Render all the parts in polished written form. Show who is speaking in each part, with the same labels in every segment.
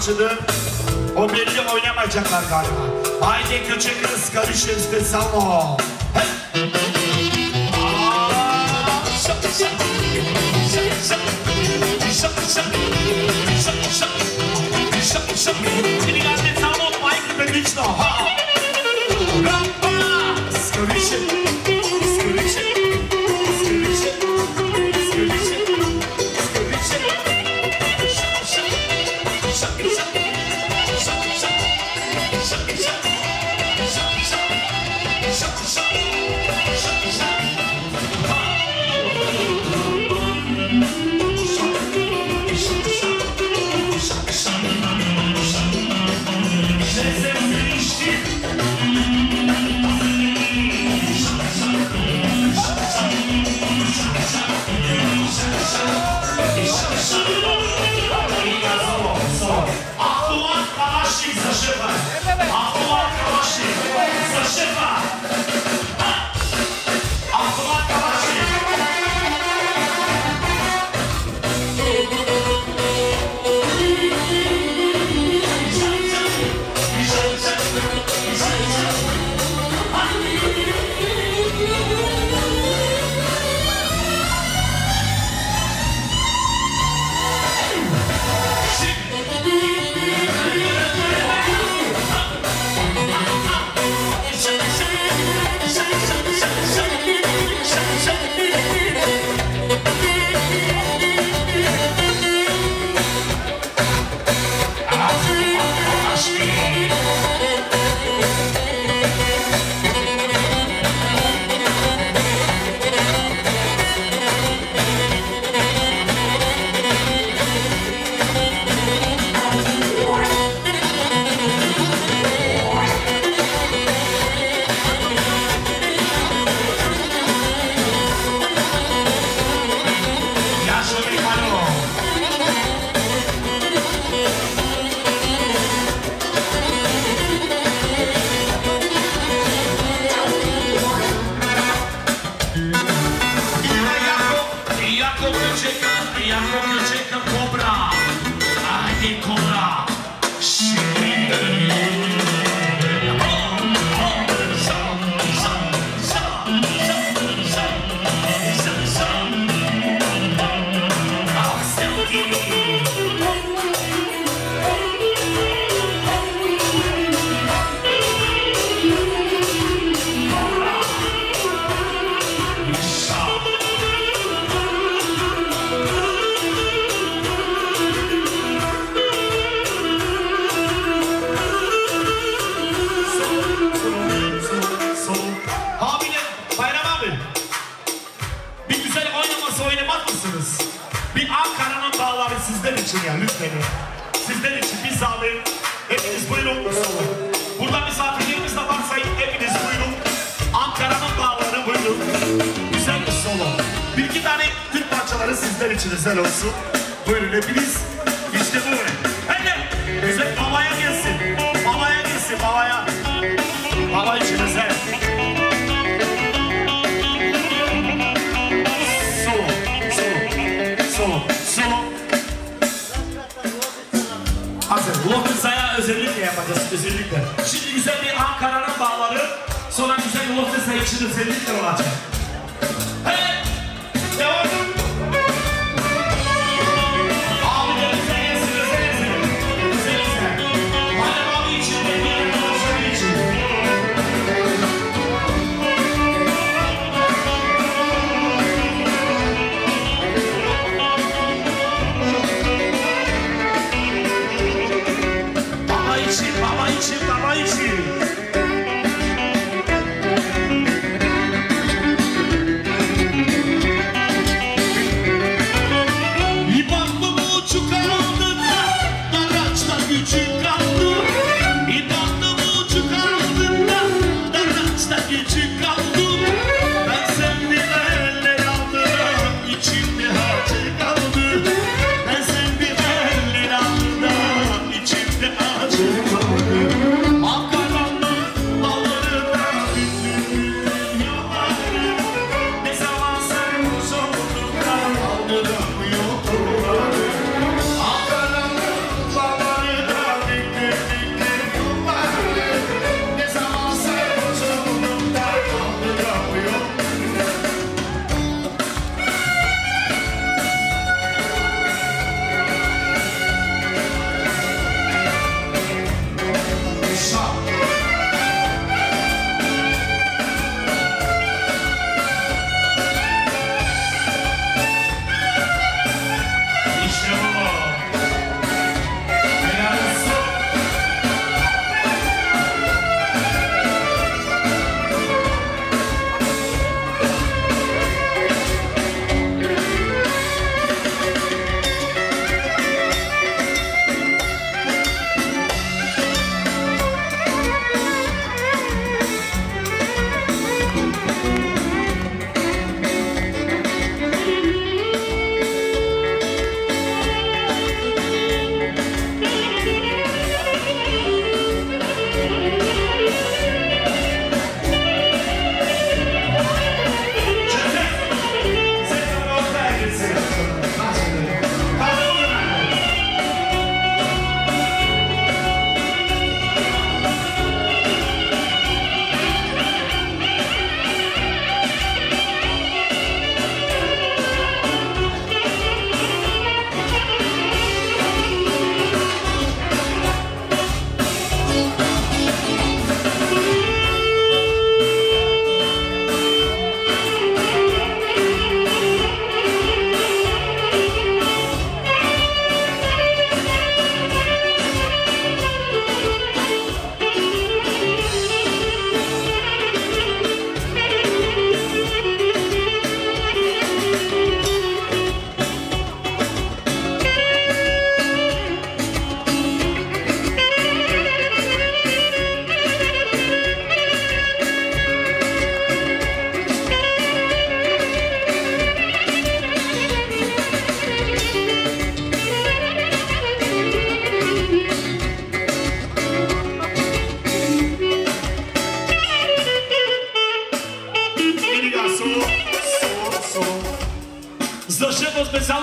Speaker 1: parçadır. O belli oynamayacaklar galiba. Haydi küçük kız karışır işte salon. Seni anne salon Michael ve Victor. Skırışır. Sizler olsun. Buyurun hepiniz. İşte bu. Hadi. Güzel babaya gelsin. Babaya gelsin. Babaya. Baba içinize. Solo. Solo. Solo. Hazır. Loftesa'ya özellikle yapacağız. Özellikle. Şimdi güzel bir Ankara'nın bağları. Sonra güzel Loftesa için özellikle olacak. Hey. Devam.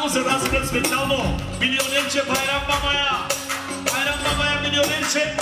Speaker 1: за нас пред специално милионерче Байрам Бабая. Байрам Бабая милионерче.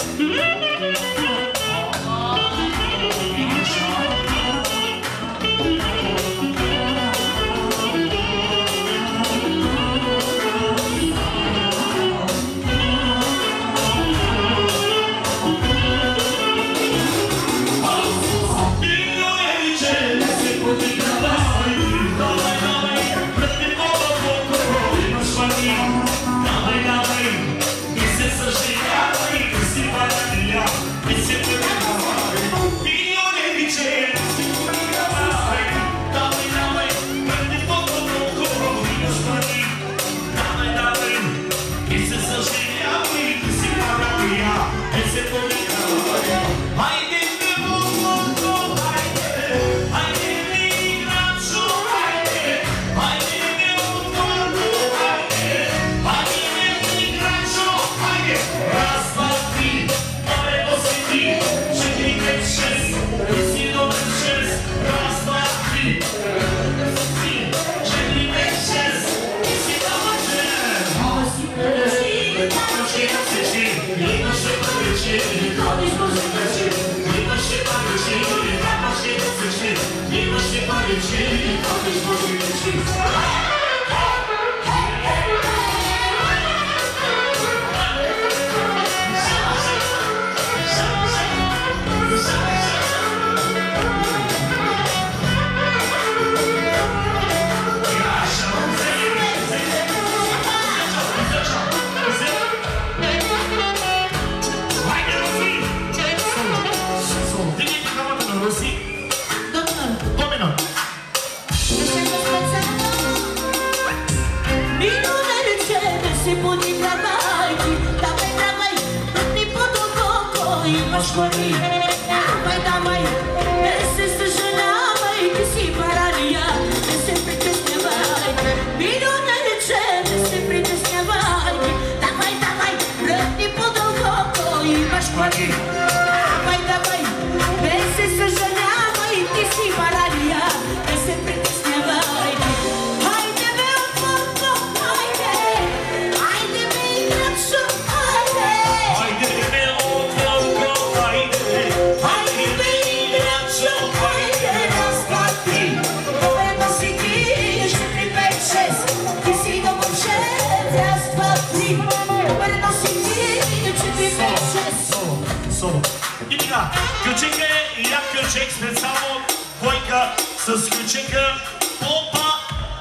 Speaker 1: С ключика опа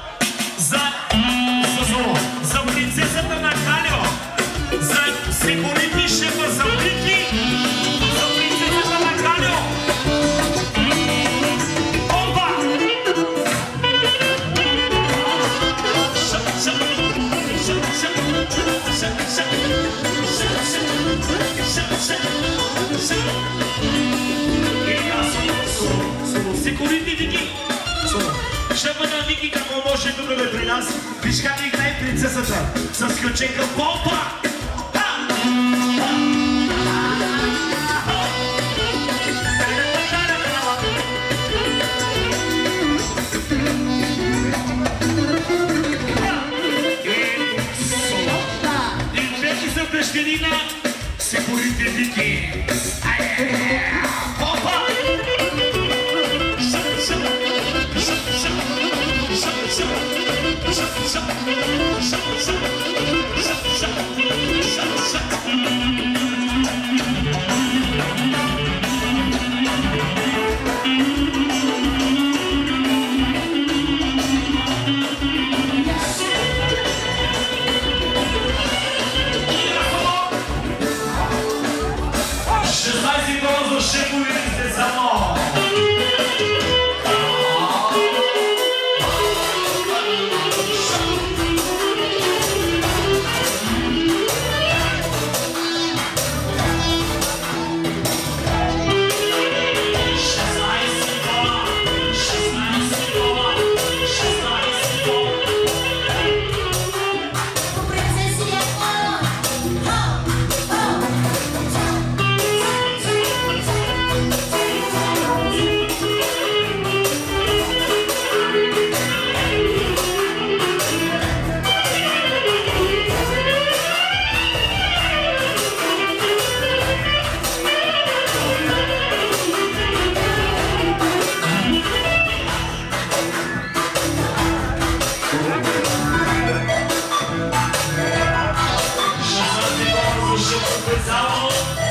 Speaker 1: за принцесата на Калио, за секурити шефа за Вики, за принцесата на Калио. Опа! Секурити Вики. Шефа на Вики, какво може да бъде при нас? Виж как играе принцесата с ключенка Попа! И двеки са дъщерина, секурите Вики! Попа! specialul.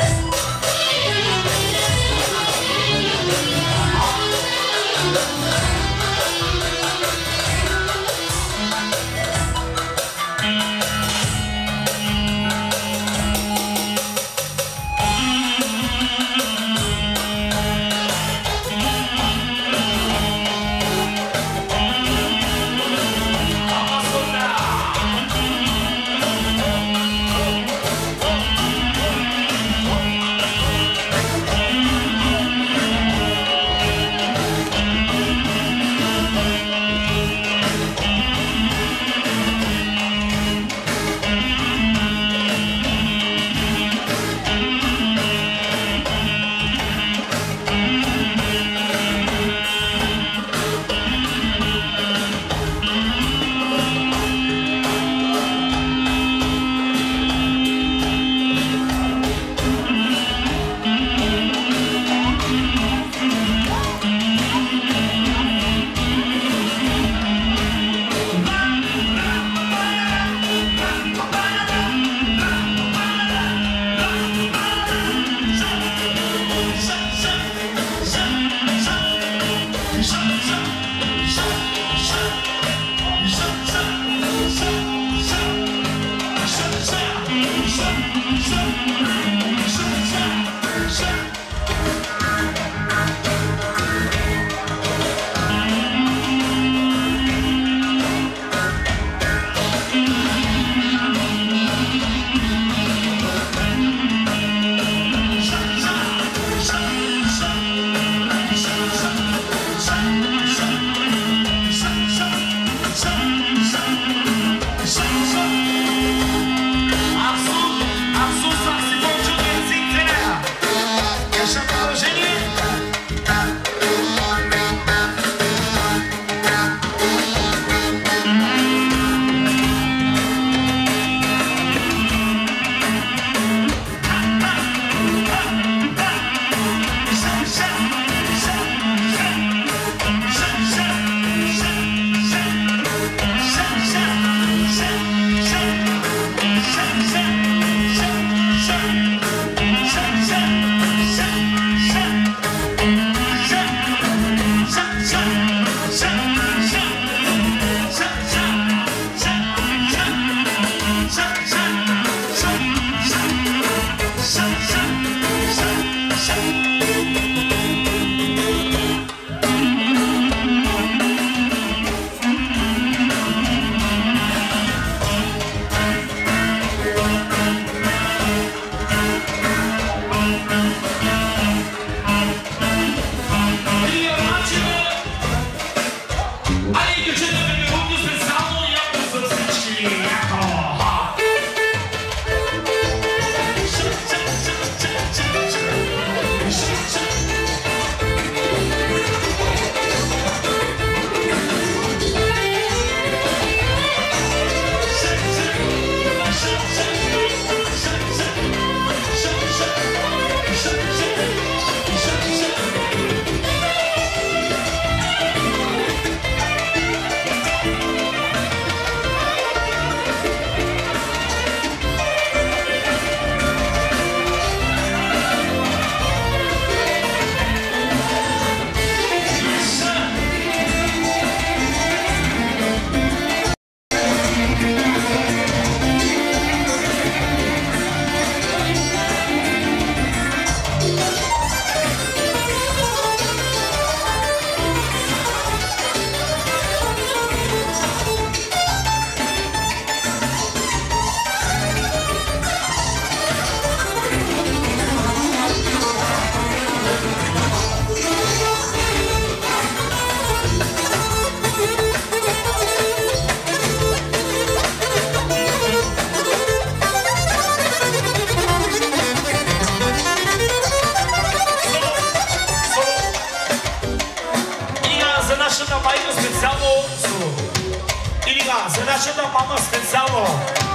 Speaker 2: Zadача мама специално.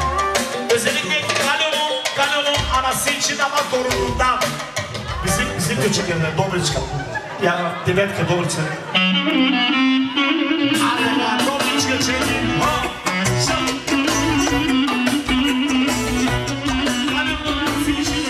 Speaker 2: Özellikle Kalon'un anası için ama torunundan. Bizim küçüklerden Dobriçka. Ya Devetka Dobriçka. Aleluya Dobriçka çekin. Kalon'un anası için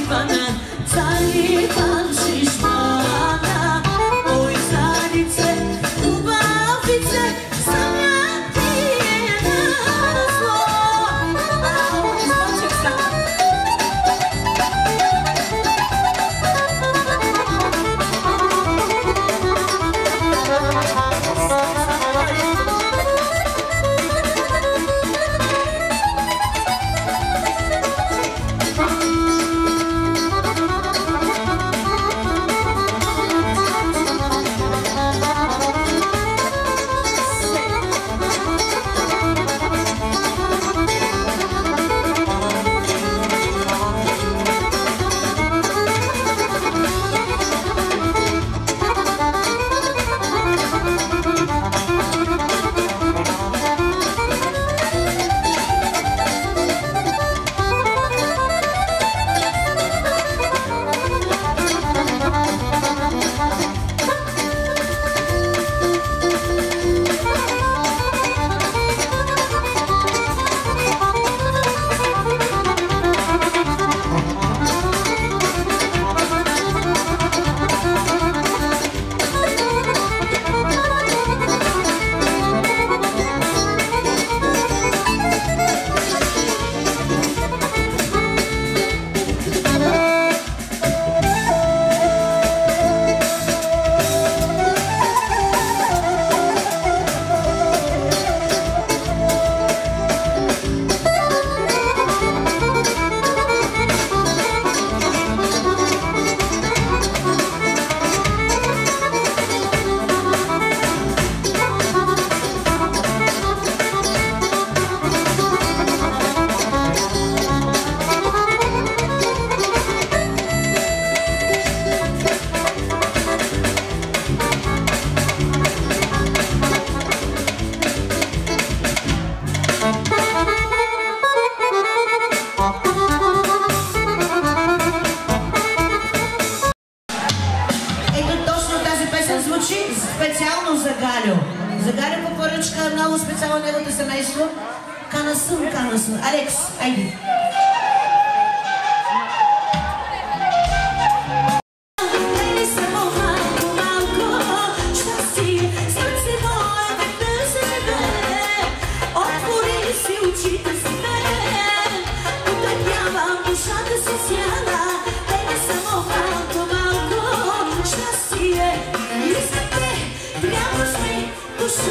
Speaker 3: Alex, айде.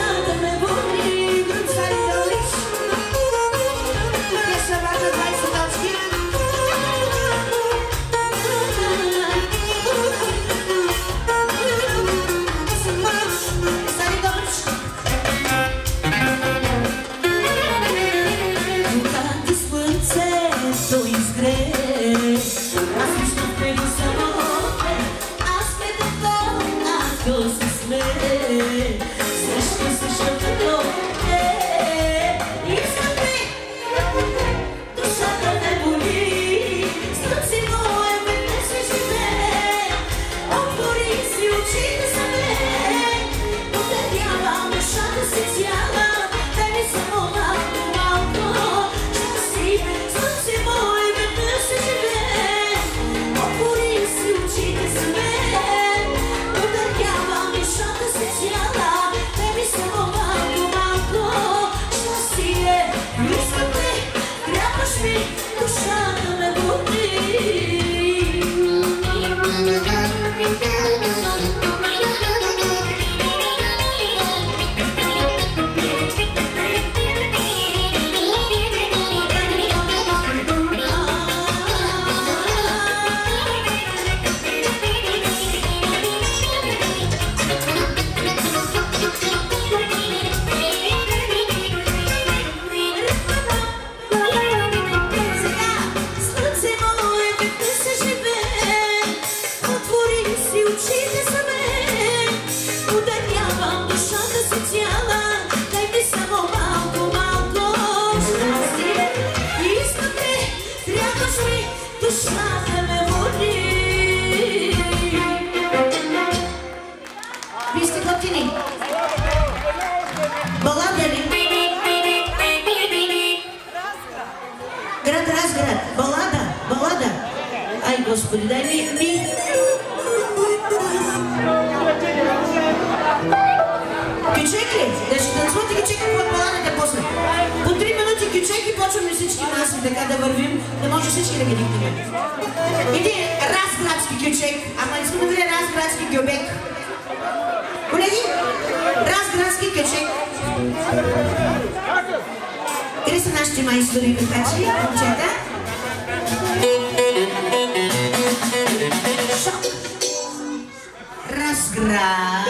Speaker 3: Yes, I'm Ай, Господи, дай ми. Кючек ли? Да ще танцувате кючек по баланите после. По 3 минути кючек и почваме всички маси така да вървим, да може всички да ги дигнем. Иди разградски кючек, ама искам да видя разградски гюбек. Колеги, разградски кючек. Къде са нашите майстори, петачи, момчета? Шок. Разград.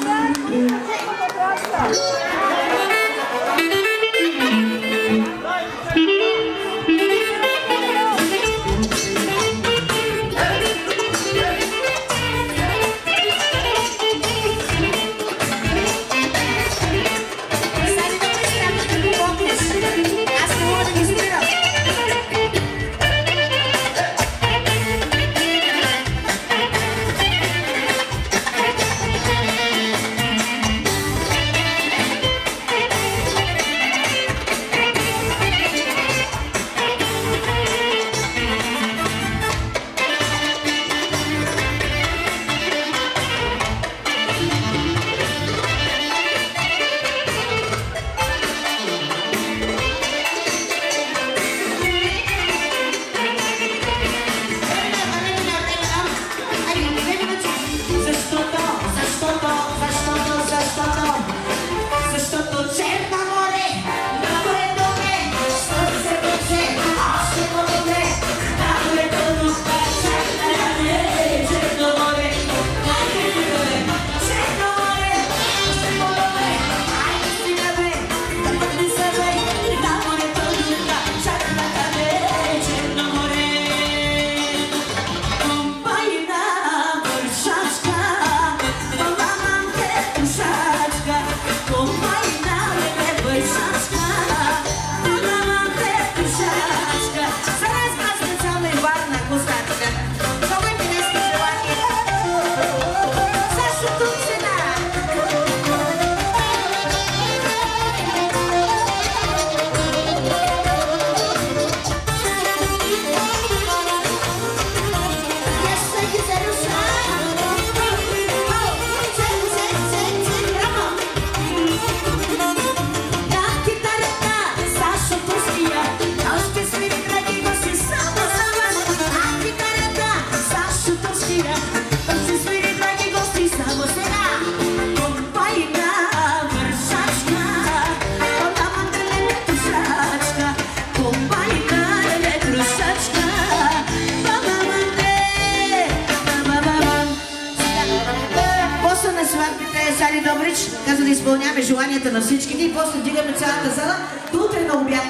Speaker 3: Каза да изпълняваме желанията на всичките и после дигаме цялата зала до утре на обяд.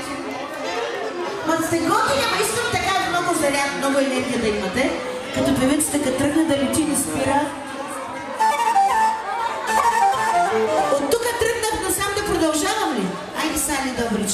Speaker 3: Ма сте готини, ама искам така много заряд, много енергия да имате. Като певицата, като тръгне да лети, не спира. От тук тръгнах насам да продължавам ли? Айде, Сали Добрич.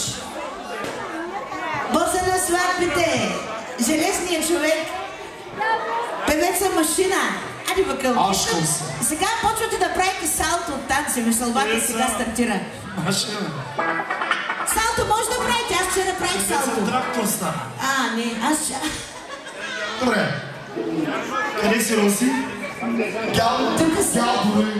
Speaker 3: Боса на сватбите, железният човек, певеца машина. Ади въкъл. Сега почвате да правите салто от танци, мисълбата сега стартира.
Speaker 2: Машина.
Speaker 3: Салто може да правите, аз вчера правих салто.
Speaker 2: Трактор стана.
Speaker 3: А, не, аз ще...
Speaker 2: Добре. Къде си, Роси? Гялбори.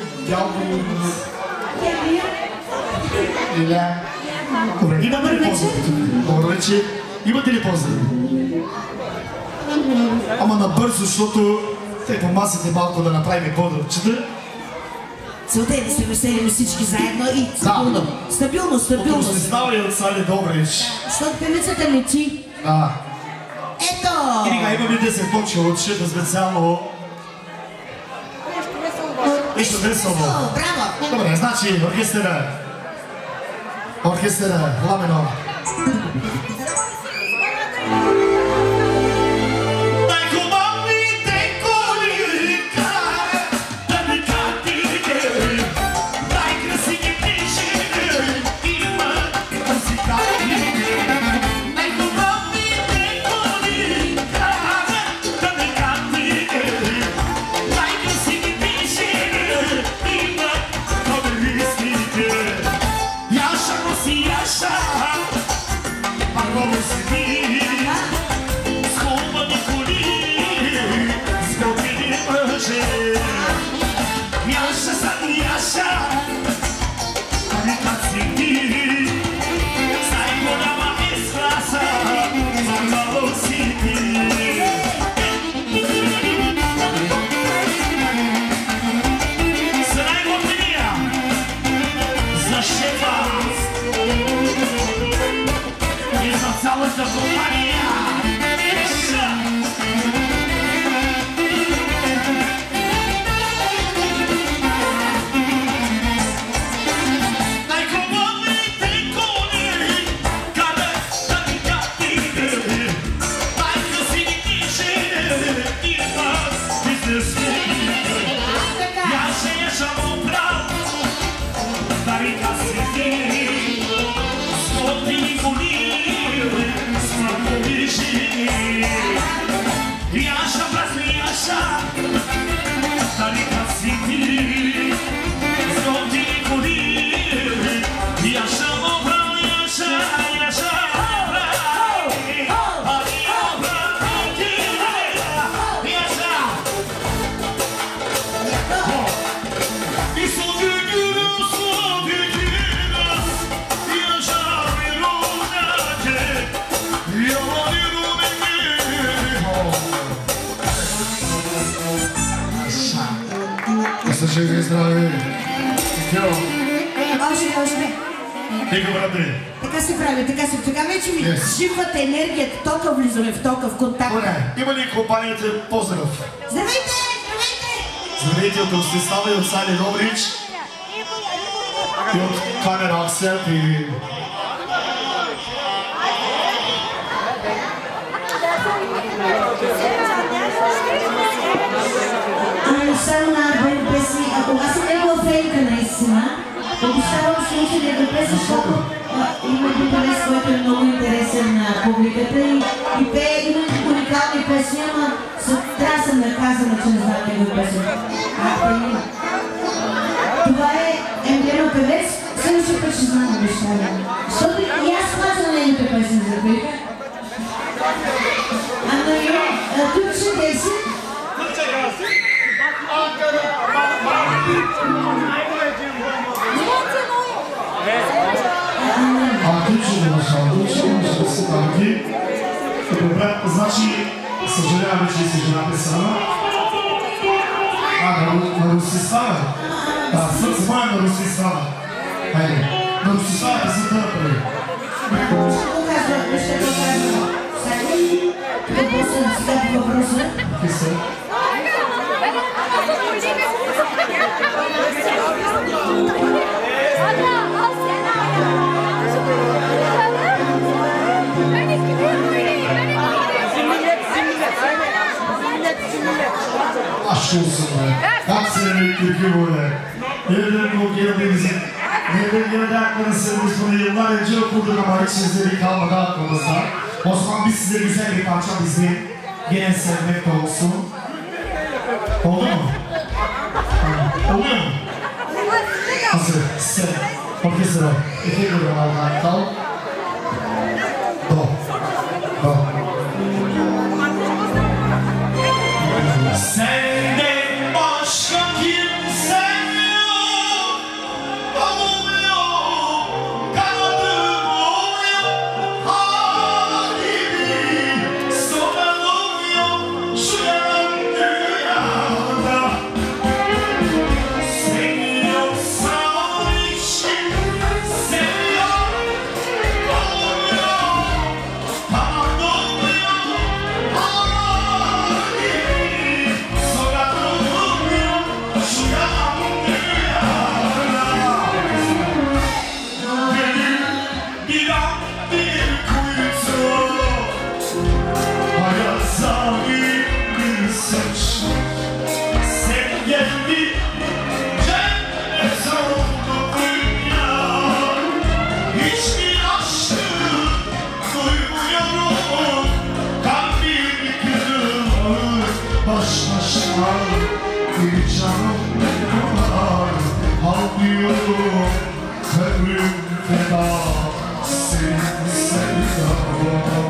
Speaker 2: Иля. Добре, имате ли поза? Добре вече. Имате ли поза? Ама набързо, защото те по масите малко да направим по-дълчета.
Speaker 3: Целта е да се веселим всички заедно и стабилно. Стабилно.
Speaker 2: Като сте знали от Сали Добрич.
Speaker 3: Защото певицата лети.
Speaker 2: Да.
Speaker 3: Ето!
Speaker 2: И сега имаме 10 точки от шефа специално. Нещо весело.
Speaker 3: Браво!
Speaker 2: Добре, значи оркестъра, ламено.
Speaker 1: yaşa. Tarikat siktir, zombi kurir. Yaşa obra, yaşa, yaşa. Hadi obra, hadi yaşa. Bir son gücünüz, yaşa bir olacak. Yalan
Speaker 2: Questo c'è che strada.
Speaker 3: Още.
Speaker 1: Тега, брате.
Speaker 3: Така се прави, така вече ми живата енергията, тока влизаме в тока, в контакт.
Speaker 2: Добре, има ли компанията поздрав?
Speaker 3: Здравейте!
Speaker 2: Здравейте от Ростислава и от Сали Добрич. И от камера Аксел и...
Speaker 3: Само на арбен песни, аз съм негова фенка наистина. Обещавам слушай негова песни, защото има един певец, който е много интересен на публиката и пее има уникални песни, ама трябва да съм наказана, че не знам негова песни. Това е емблема певец, следващия път ще знам обещавам. Защото и аз плача на нейните песни за пейка. Ама тук ще деси.
Speaker 2: Отлично Анки. Добре, значи, съжаляваме, че си жената сама. На Ростислава? Забавя на Ростислава. Хайде, на Ростислава да се да направи.
Speaker 3: Ще го кажа. Какво съм сега по въпроса?
Speaker 2: Какви са? Aşk olsun be. Kaç senelik türkü bu be. Nereden bu geldiğimizi, nereden geldi aklınızı biz bunu yıllar önce okuduk ama hiç sizleri kalmadı aklımızda. O zaman biz size güzel bir parça bizi gene sevmek de olsun. Oldu mu? Oluyor mu? Hazır. Sen. Orkestra. İki grubu Allah'ın kal. Do. Do.
Speaker 1: Senden başka kimsen yok. Kolum yok, kanadım yok. Halimi soralım yok şu yalan dünyada. Sen yoksa onun için sen yok. Kolum yok, kanadım yok. Halimi soralım yok şu yalan dünyada. Gönül bir an bir kuytu, hayat zalim bir suç. Sen geldin, cennet oldu dünya. Hiçbir aşkı duymuyorum, kalbim kırılır.
Speaker 2: Baş başa bir canım var. Ağlıyorum, ömrüm feda. Senin sevdam.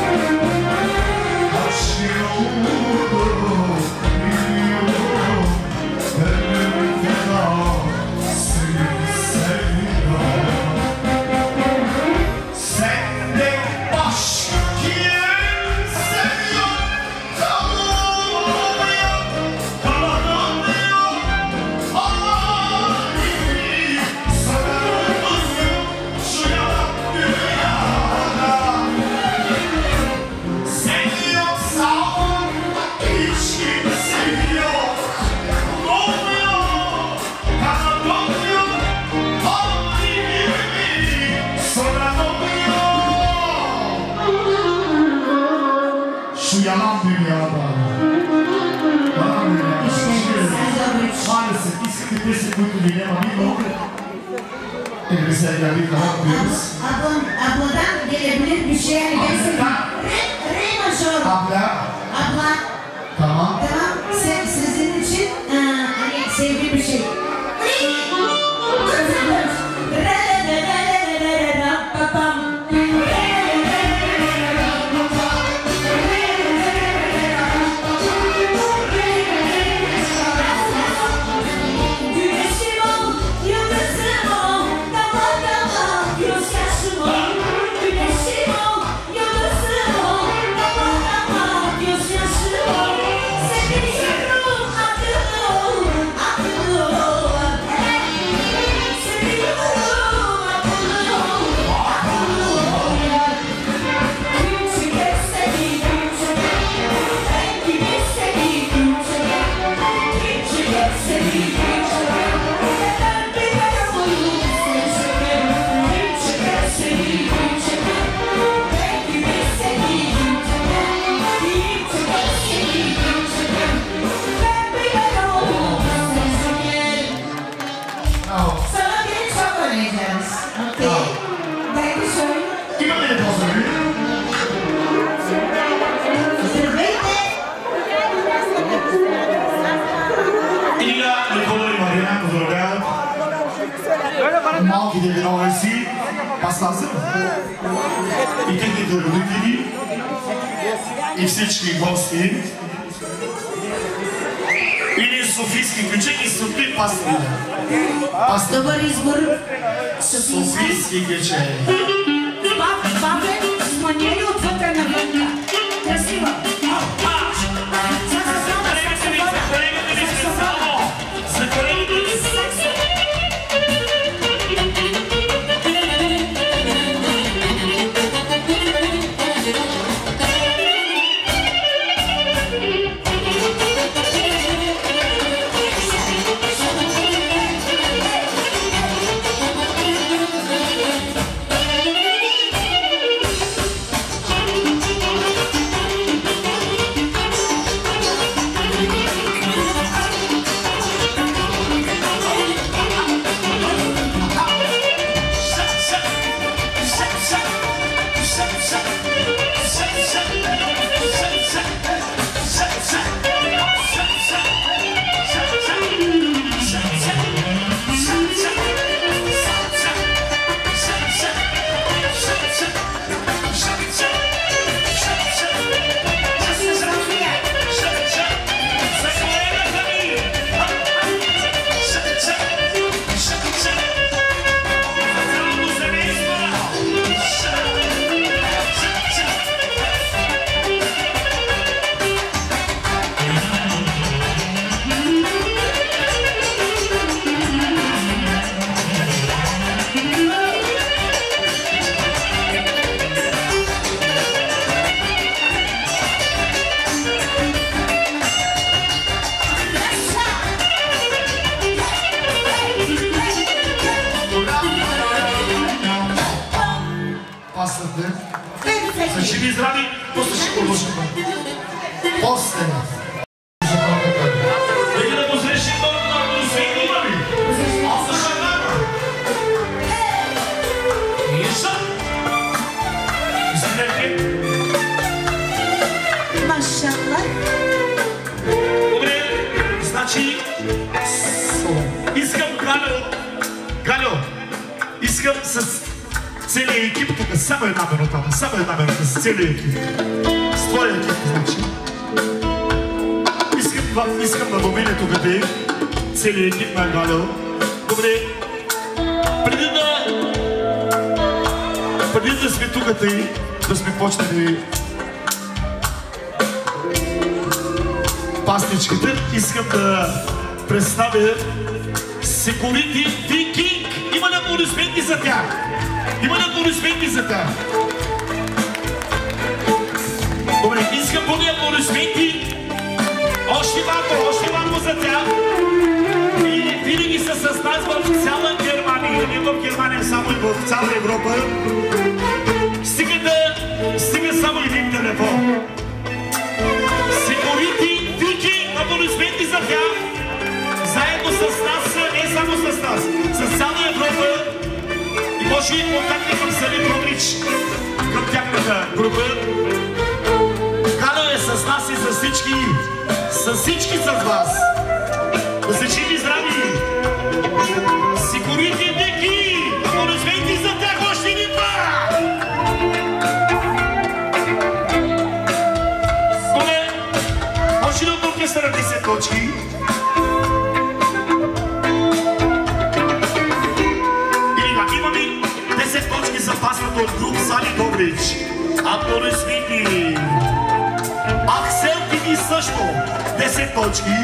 Speaker 2: Kaç yıl oldu biliyorum. Ömrüm feda. Senin sevdam.
Speaker 1: Senden başka kimsen yok. Kolum yok, kanadım yok. Halimi soralım yok şu yalan dünyada. Sen yoksan hiç kimse yok. Kolum yok, kanadım yok. Halimi soralım
Speaker 2: Şu yalan dünyada. Yalan dünyada. Maalesef ismi pesi kuytu değil ama bir yok. Elbise geldik daha yapıyoruz.
Speaker 3: Abladan gelebilir bir şey. Yani gelsin. Re majör.
Speaker 2: Abla.
Speaker 3: Abla.
Speaker 2: Tamam.
Speaker 3: Tamam.
Speaker 2: малките виновници, пастазър, и техните родители, и всички гости, или софийски ключек и софийски пастори.
Speaker 3: Добър избор.
Speaker 2: Софийски ключек.
Speaker 3: Павле, с маниери отвътре навънка. Красива.
Speaker 2: Целият екип на Галю. Добре, преди да сме тук тъй, да сме почнали пасничките, искам да представя Security Viking. Има ли аплодисменти за тях? Има ли аплодисменти за тях? Добре, искам по аплодисменти. Още малко за тях. Винаги са с нас в цяла Германия, не в Германия, само и в цяла Европа. Стига само един телефон. Security Viking, аплодисменти за тях. Заедно с нас, не само с нас, с цяла Европа. И може и контакти към Сали Промич, към тяхната група. Галю е с нас и с всички с вас. Да се живи здрави! Security Viking! Аплодисменти за тях още един път! Добре, може ли от оркестъра 10 точки? Имаме 10 точки за пасната от груп Сали Добрич. Аплодисменти! Аксел Тиви също 10 точки.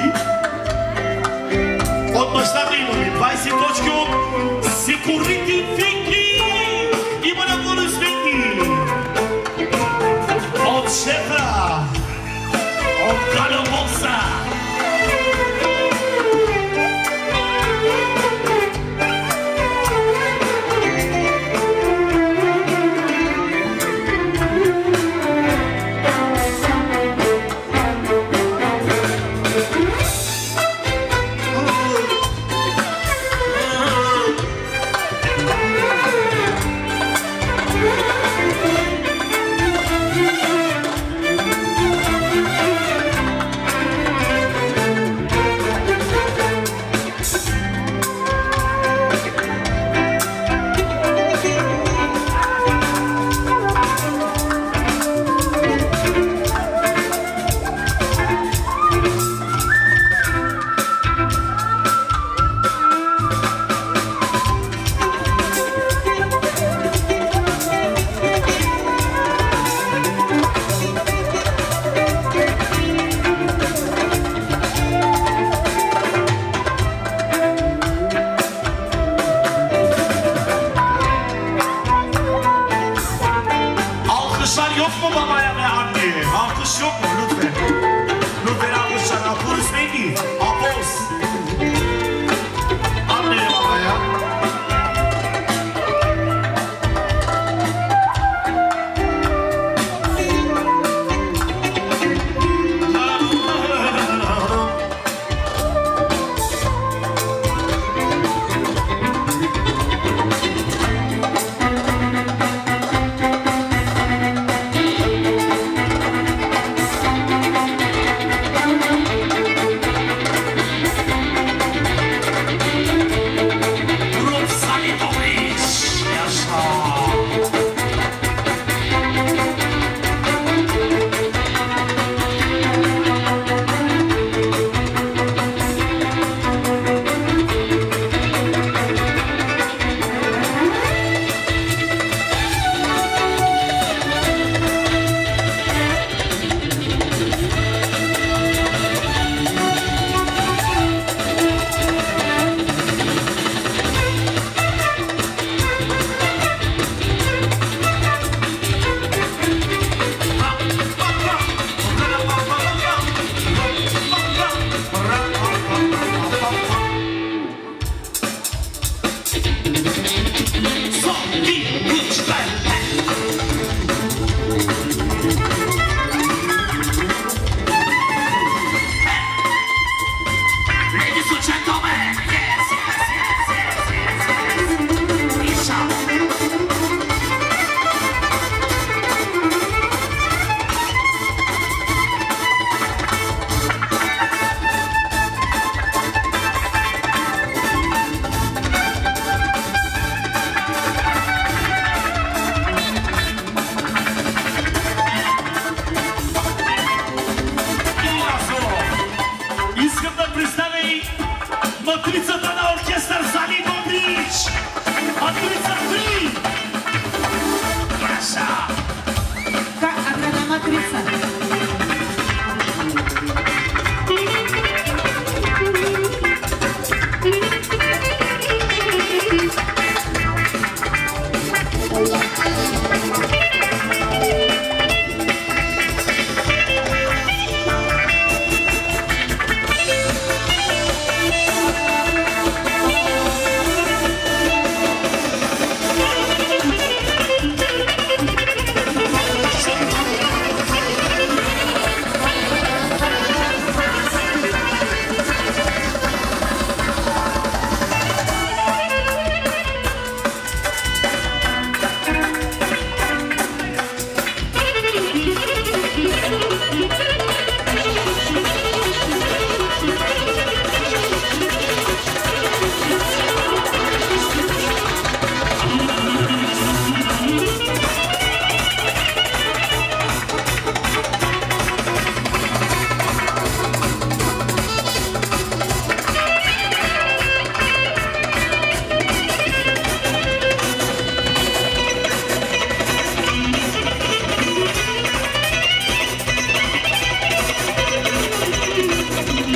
Speaker 2: От бащата имаме 20 точки от Security Viking. Има на аплодисменти. От шефа. От Галю Бокса.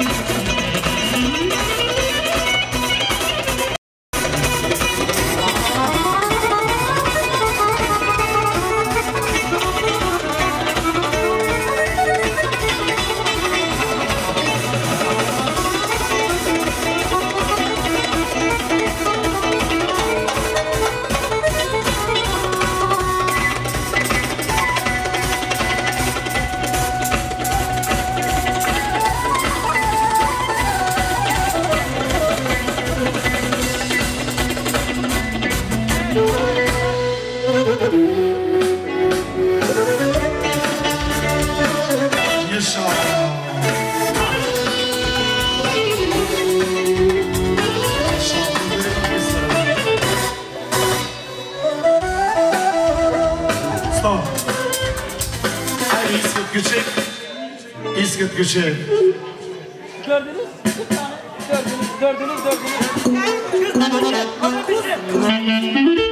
Speaker 2: Küçük.
Speaker 4: Gördünüz? Bir tane. Gördünüz.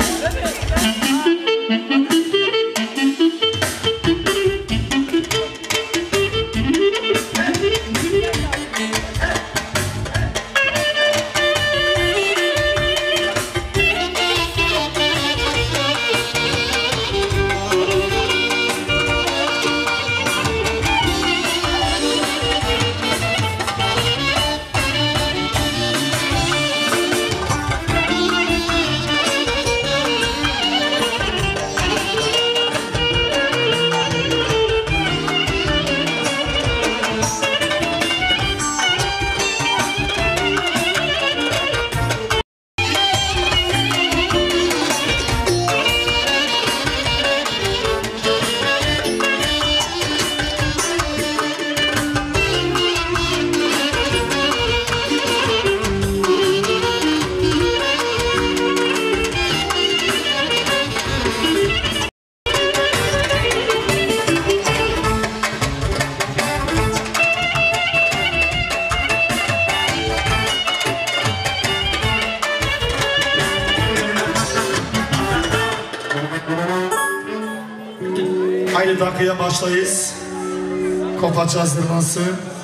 Speaker 2: Aynı dakikaya başlayız. Kopacağız nasıl?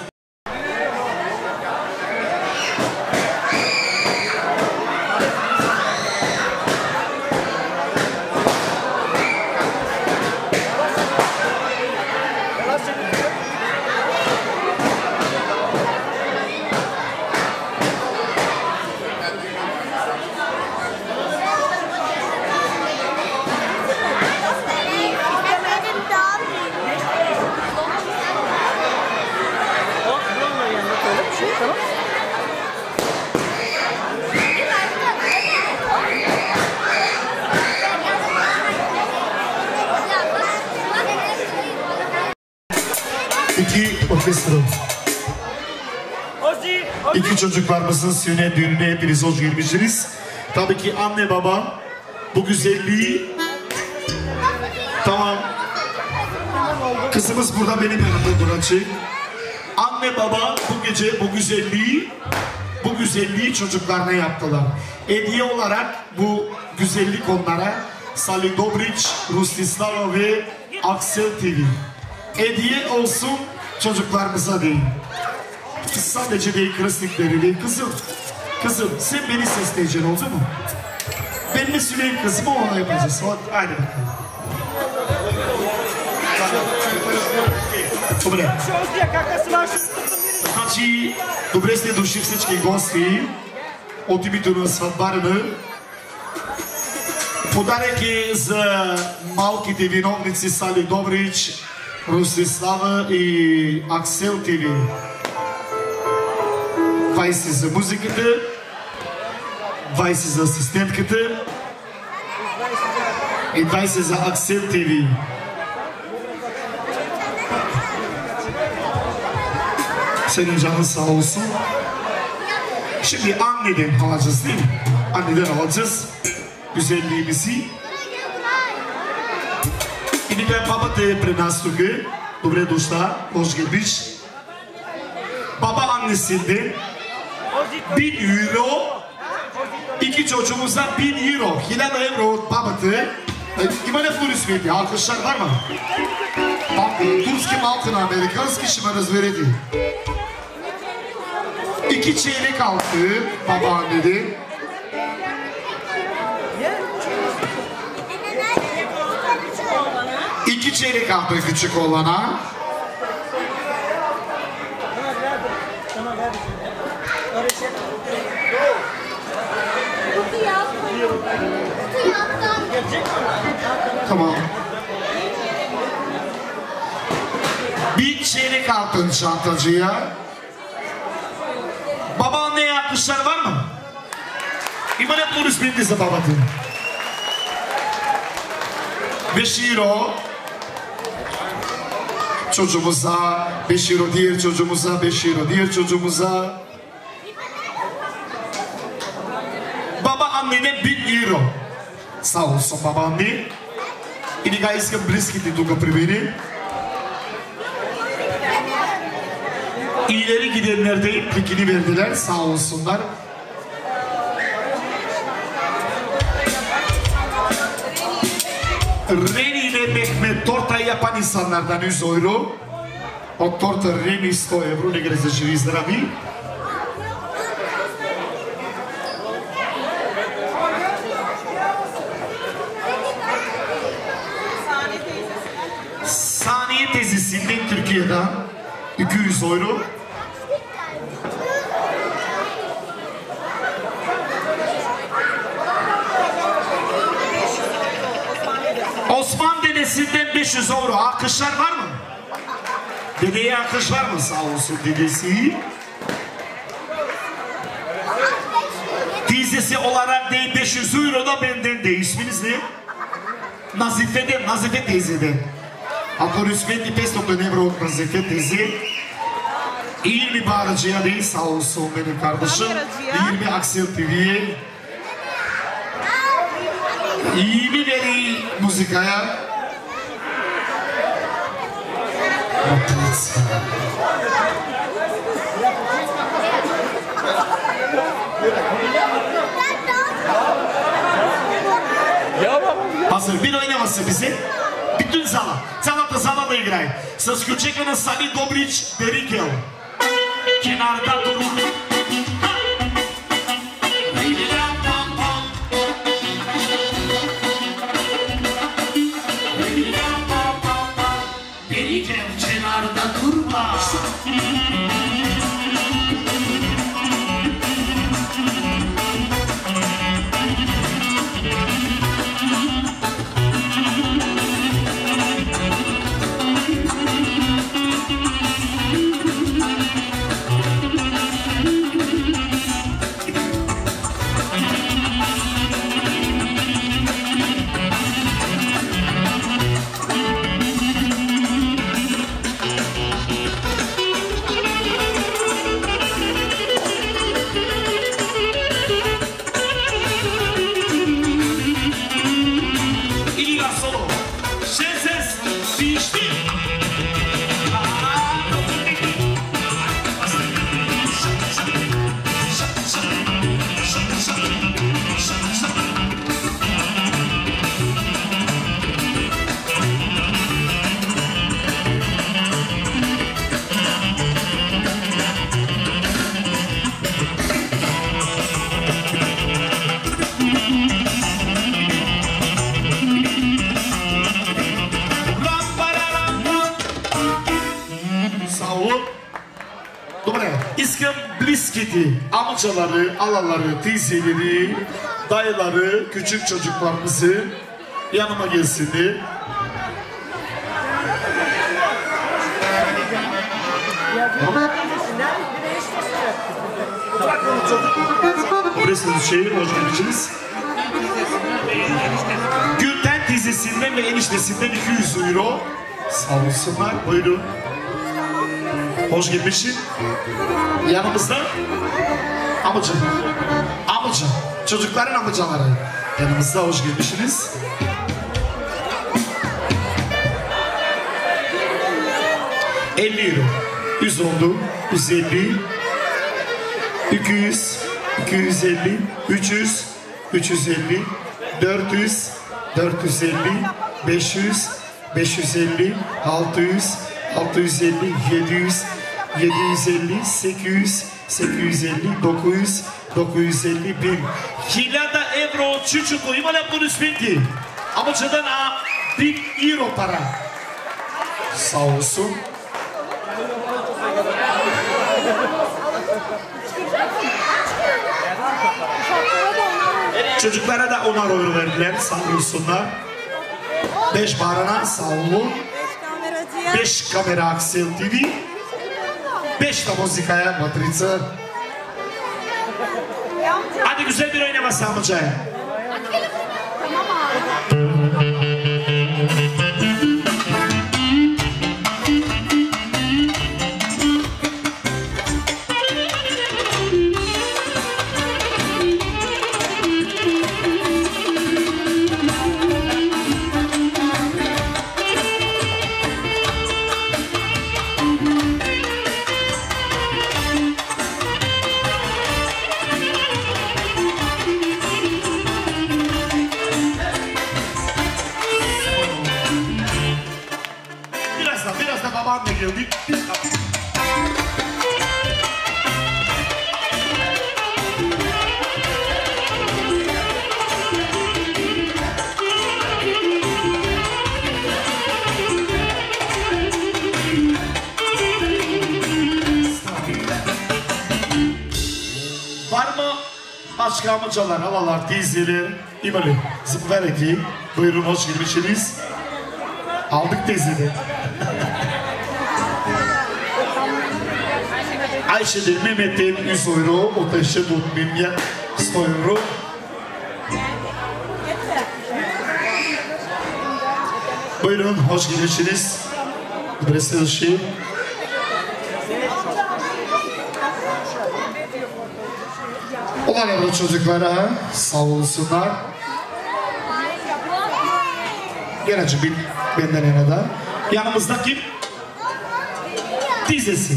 Speaker 2: İki orkestra. İki çocuklarımızın süne düğününe hepiniz hoş gelmişsiniz. Tabii ki anne baba bu güzelliği... Tamam. Kızımız burada benim yanımda duracak. Anne baba bu gece bu güzelliği çocuklarına yaptılar. Hediye olarak bu güzellik onlara Salih Dobrić, Rustislava ve Aksel TV. Hediye olsun çocuklarımıza değil. Sadece değil, kristlikleri değil. Kızım sen beni sesleyeceksin, oldu mu? Ben de Süleyman kızımı ona yapacağız. Hadi bakalım. Добре. Значи, добре сте дошли всички гости от името на сватбарина. Подарък е за малките виновници Сали Добрич, Ростислава и Аксел ТВ. 20 за музиката, 20 за асистентката и 20 за Аксел ТВ. Senin canın sağ olsun. Şimdi anneden alacağız değil mi? Anneden alacağız güzelliğimizi. Şimdi ben babata е при нас тук. Добре дошла, hoş gelmiş. Baba annesinden 1000 euro, iki çocuğumuza 1000 euro, 1000 euro от babata. Има ли аплодисменти? Алкışlar var mı? Турски малко на американски ще ме разберете. 2 çeyrek altı babaannede. İki çeyrek altı küçük olana. Tamam. Bir çeyrek altın çantacıya. Babaanneye yapmışlar var mı? İmanet Nurus Bindisi babatın. 5 euro. Çocuğumuza 5 euro, diğer çocuğumuza 5 euro, diğer çocuğumuza. Babaannene 1 euro. Sağ olsun babaanne. И сега искам близките тук при мен. İleri gidenler de iplikini verdiler, sağ olsunlar. Reni ile Mehmet torta yapan insanlardan 100 euro. От torta Reni 100 euro, ne за живи и здрави. Saniye teyzesinden Türkiye'den 200 euro. Osman dedesinden 500 euro. Alkışlar var mı? Dedeye alkış var mı? Sağ olsun dedesi. Teyzesi olarak değil 500 euro da benden de. İsminiz ne? Nazife'den, Nazife teyzeden. Ако рискувате 500 евро от Назифе тези, İlmi Bağırıcı'ya değil sağ olsun benim kardeşim. İlmi Aksel TV'ye. İlmi veri müzikaya. Hazır bir oynaması bize. Bütün zala. Цялата зала да играе. С ключека на Сами Добрич Берикел. Kenarda durun. Berikel kenarda durma. Amcaları, alaları, teyzeleri, dayıları, küçük çocuklarımızı yanıma gelsinler. Burası şehir, hoş geldiniz. Gülten teyzesinden ve eniştesinden 200 euro. Sağ olsunlar, buyurun. Hoş gelmişsin. Yanımızda amca. Amca. Çocukların amcaları. Yanımızda hoş gelmişsiniz. €50. 100 oldu. 150. 200. 250. 300. 350. 400. 450. 500. 550. 600. 650. 700. 750, 800, 850, 900, 950 bin.
Speaker 1: 1000 euro çocuk imale bunu spenti. Ama çadan
Speaker 2: 1000 euro para. Sağ olsun. Çocuklara da 10 euro verdiler. Sağ olsunlar. 5 barana sağ olun. 5 kamera Axel TV. 5 da muzikaya matrica.
Speaker 1: Hadi güzel bir oynama Samıca'ya.
Speaker 2: Biraz da babaanne geldi. Var mı başka amcalar, halalar, teyzeler, imali, zıplareki, buyurun hoş gelmişsiniz. Aldık teyzeleri. Ayşe'dir, Mehmet'in 100 euro, o da işte tutmayayım 100 euro. Buyurun, hoş gelmişsiniz. Burası şey. Ulan çocuklara sağ olsunlar. Gelecek bir benden yana da.
Speaker 1: Yanımızda kim? Teyzesi.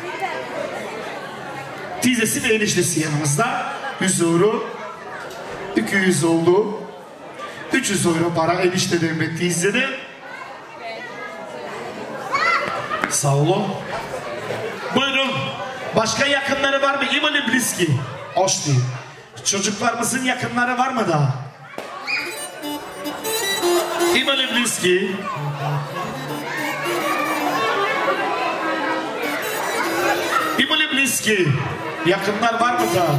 Speaker 2: Teyzesi ve eniştesi yanımızda. 100 euro. 200 oldu. 300 euro para enişteden ve teyzeden. Sağ olun.
Speaker 1: Buyurun. Başka yakınları var mı? İmali Bliski.
Speaker 2: Hoş değil.
Speaker 1: Çocuklarımızın yakınları var mı daha? İmali Bliski. İmali Bliski. Yakınlar var mı daha?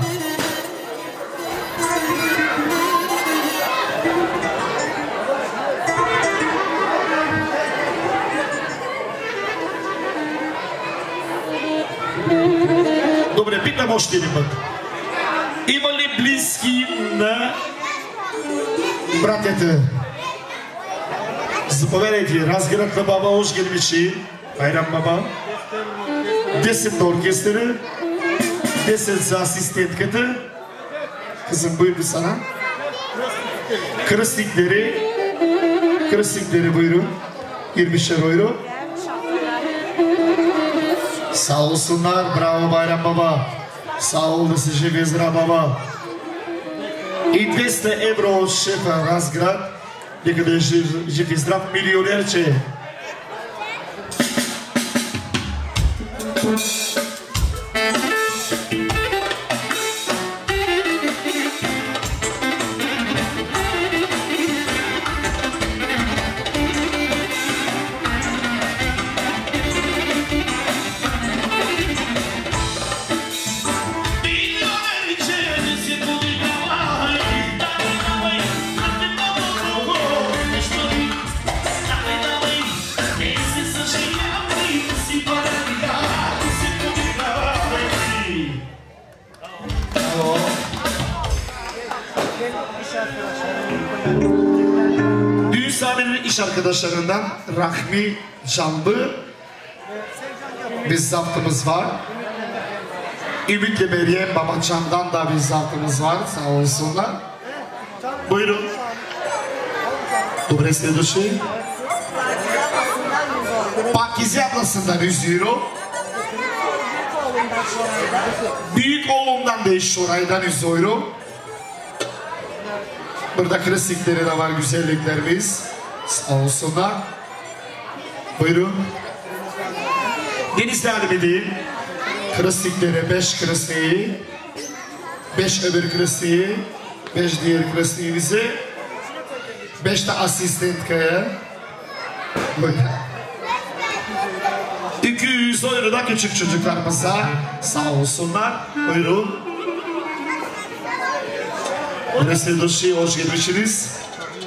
Speaker 1: Добре, питам още един път. Има ли близки на
Speaker 2: Братята, заповядайте, разград на баба Ошгелмичи, Байрам баба, 10 на оркестъра, 10 за асистентката, kızım buyurdu sana. Krıstikleri buyurun, 20'şer euro. Sağ olsunlar, bravo Bayram baba. Sağ ol da sizi vezra baba. И 200 евро от шефа Разград, нека да е жив и здрав милионерче. Düğün sahnenin iş arkadaşlarından Rahmi Canbı bir zaptımız var. Ümit'le Meryem Babacan'dan da bir zaptımız var, sağ olsunlar. Buyurun. Dobre ste došli. Pakize ablasından 100 euro. Büyük oğlumdan 5 oraydan 100 euro. Burada klasikleri de var, güzelliklerimiz. Sağ olsunlar. Buyurun. Denizli Alimidi krastikleri 5 krastiği, 5 öbür krastiği, 5 diğer krastiğimizi, 5 de asistentkaya. 200 euro da küçük çocuklarımıza sağ olsunlar. Buyurun. Burası doşi, hoş gelmişsiniz.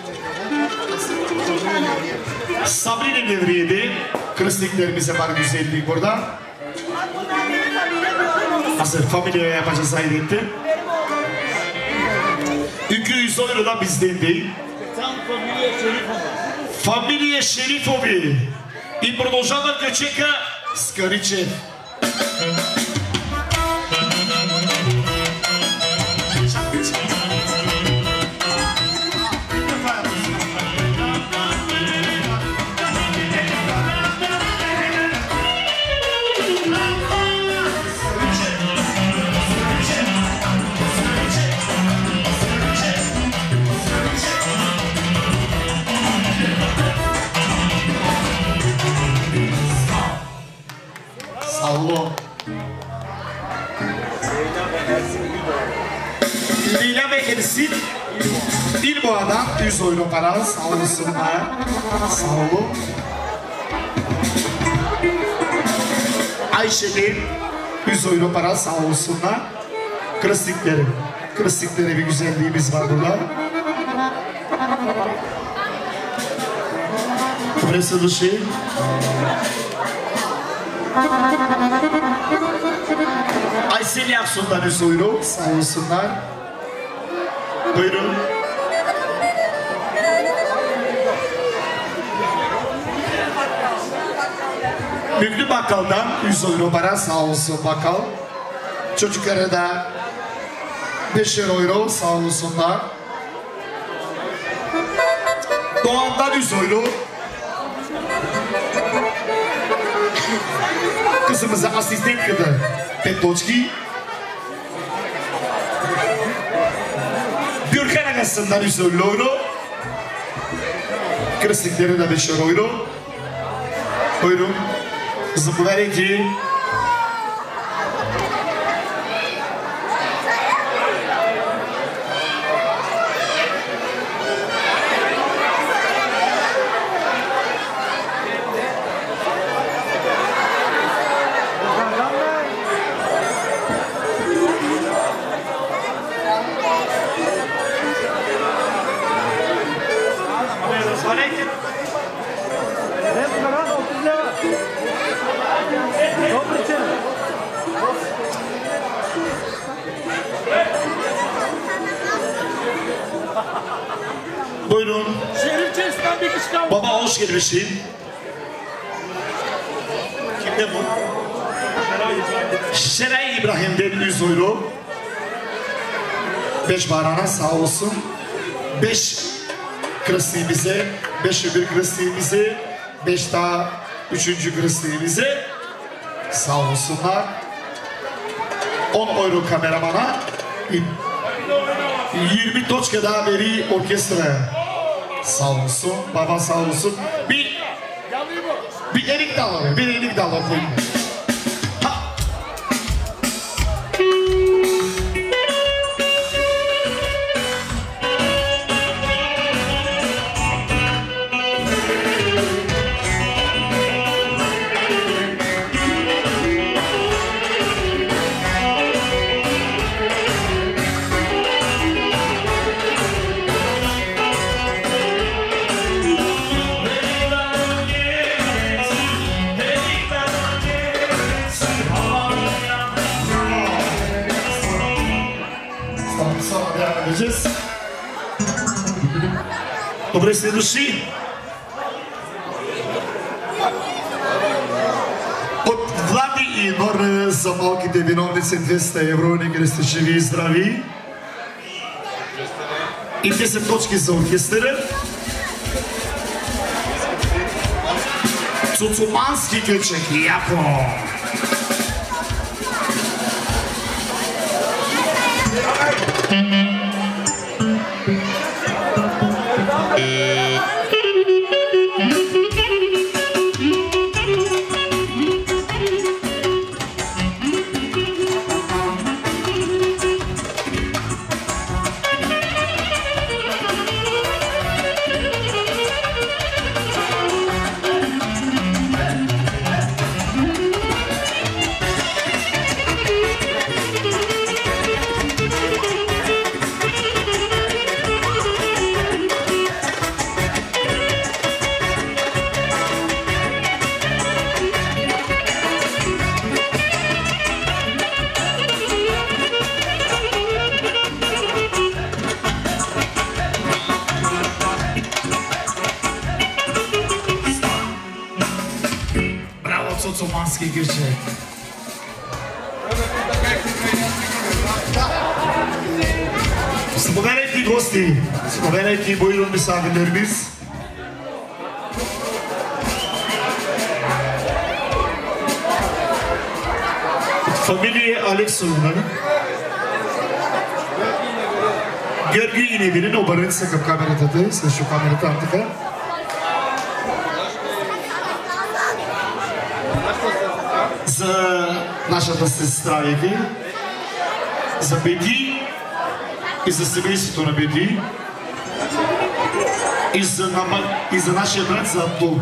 Speaker 2: Sabri'nin devriydi. Kristiklerimize var güzellik burada. Hazır familyaya yapacağız hayretti. 200 euro da bizden değil. Familia Šerifovi. И продължава Качека Скаричев. Sallo. Leyla ve Ersin İlboğa'dan 100 euro para sağ olsunlar. Sağ olun. Ayşe'nin 100 euro para sağ olsunlar. Kristikleri bir güzelliğimiz var burada. Burası dışı. Aysel Yaksun'dan 100 euro sağ olsunlar. Buyurun. Müklü Bakkal'dan 100 euro para sağ olsun bakkal. Çocuklara da 5 euro sağ olsunlar. Doğan'dan 100 euro. Kızımıza asistent kadar Petloçki. Gürkan Agası'ndan 100 euro. Kristikleri de 5 euro. Buyurun. Zapovedajte. Buyurun. Baba hoş gelmişsin. Kimde bu? Şeray İbrahim'den 100 euro. 5 barana sağ olsun. 5 kristiğimize, 5 öbür kristiğimize, 5 daha 3. kristiğimize sağ olsunlar. 10 euro kameramana. 20 toçka daha veri orkestraya. Sağ olsun, baba sağ olsun. Bir erik dalı, bir erik dalı koyun. Добре сте дошли. От Влади и Нор за малките виновници 200 евро, нека сте живи и здрави. И 10 точки за оркестъра. Цуцумански кючек, яко! Гючек. Заповядайте, гости. Заповядайте, Бойлон Мисави Нербис. Фамилия Алексовна. Георги Иневинен, обърнете се към камерата, също камерата така. За нашата сестра Еви, за Беди и за семейството на Беди и за нашия брат за Абдул.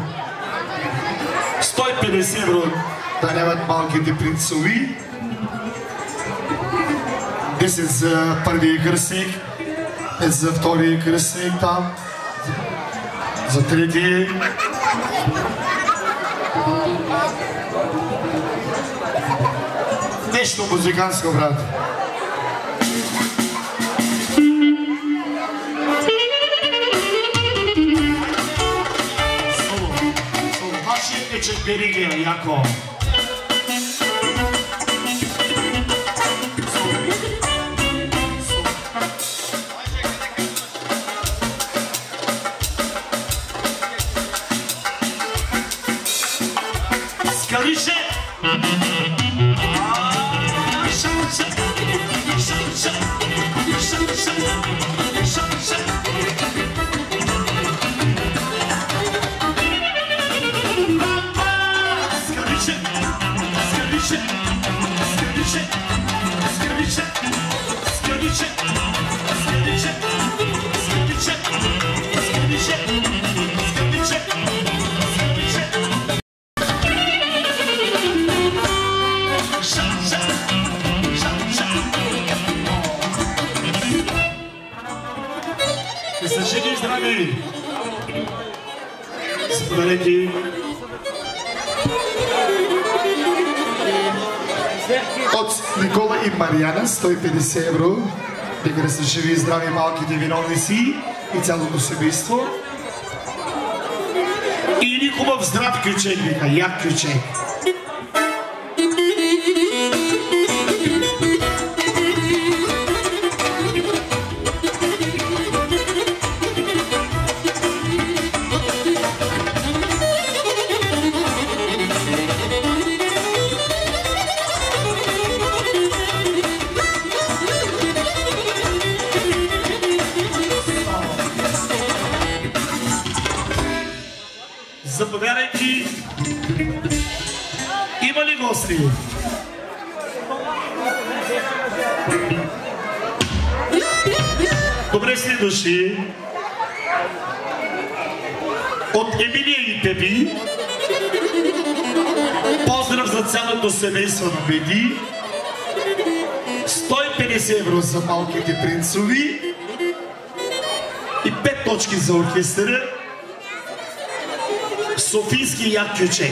Speaker 2: 150 евро даряват малките принцови, 10 за първия кръстник, 5 за втория кръстник там, за третия. Нещо музиканско, брат. Вашият е, че бериги, яко. Скалише! Заповядайте. От Никола и Мариана 150 евро. Нека са живи и здрави малките виновници и цялото семейство. И един хубав здрав ключек, вика, як ключек. Заповядайте. Има ли гости? Добре сте дошли. От Емилия и Пепи. Поздрав за цялото семейство на Беди. 150 евро за малките принцови. И 5 точки за оркестъра. Софийски як ключек.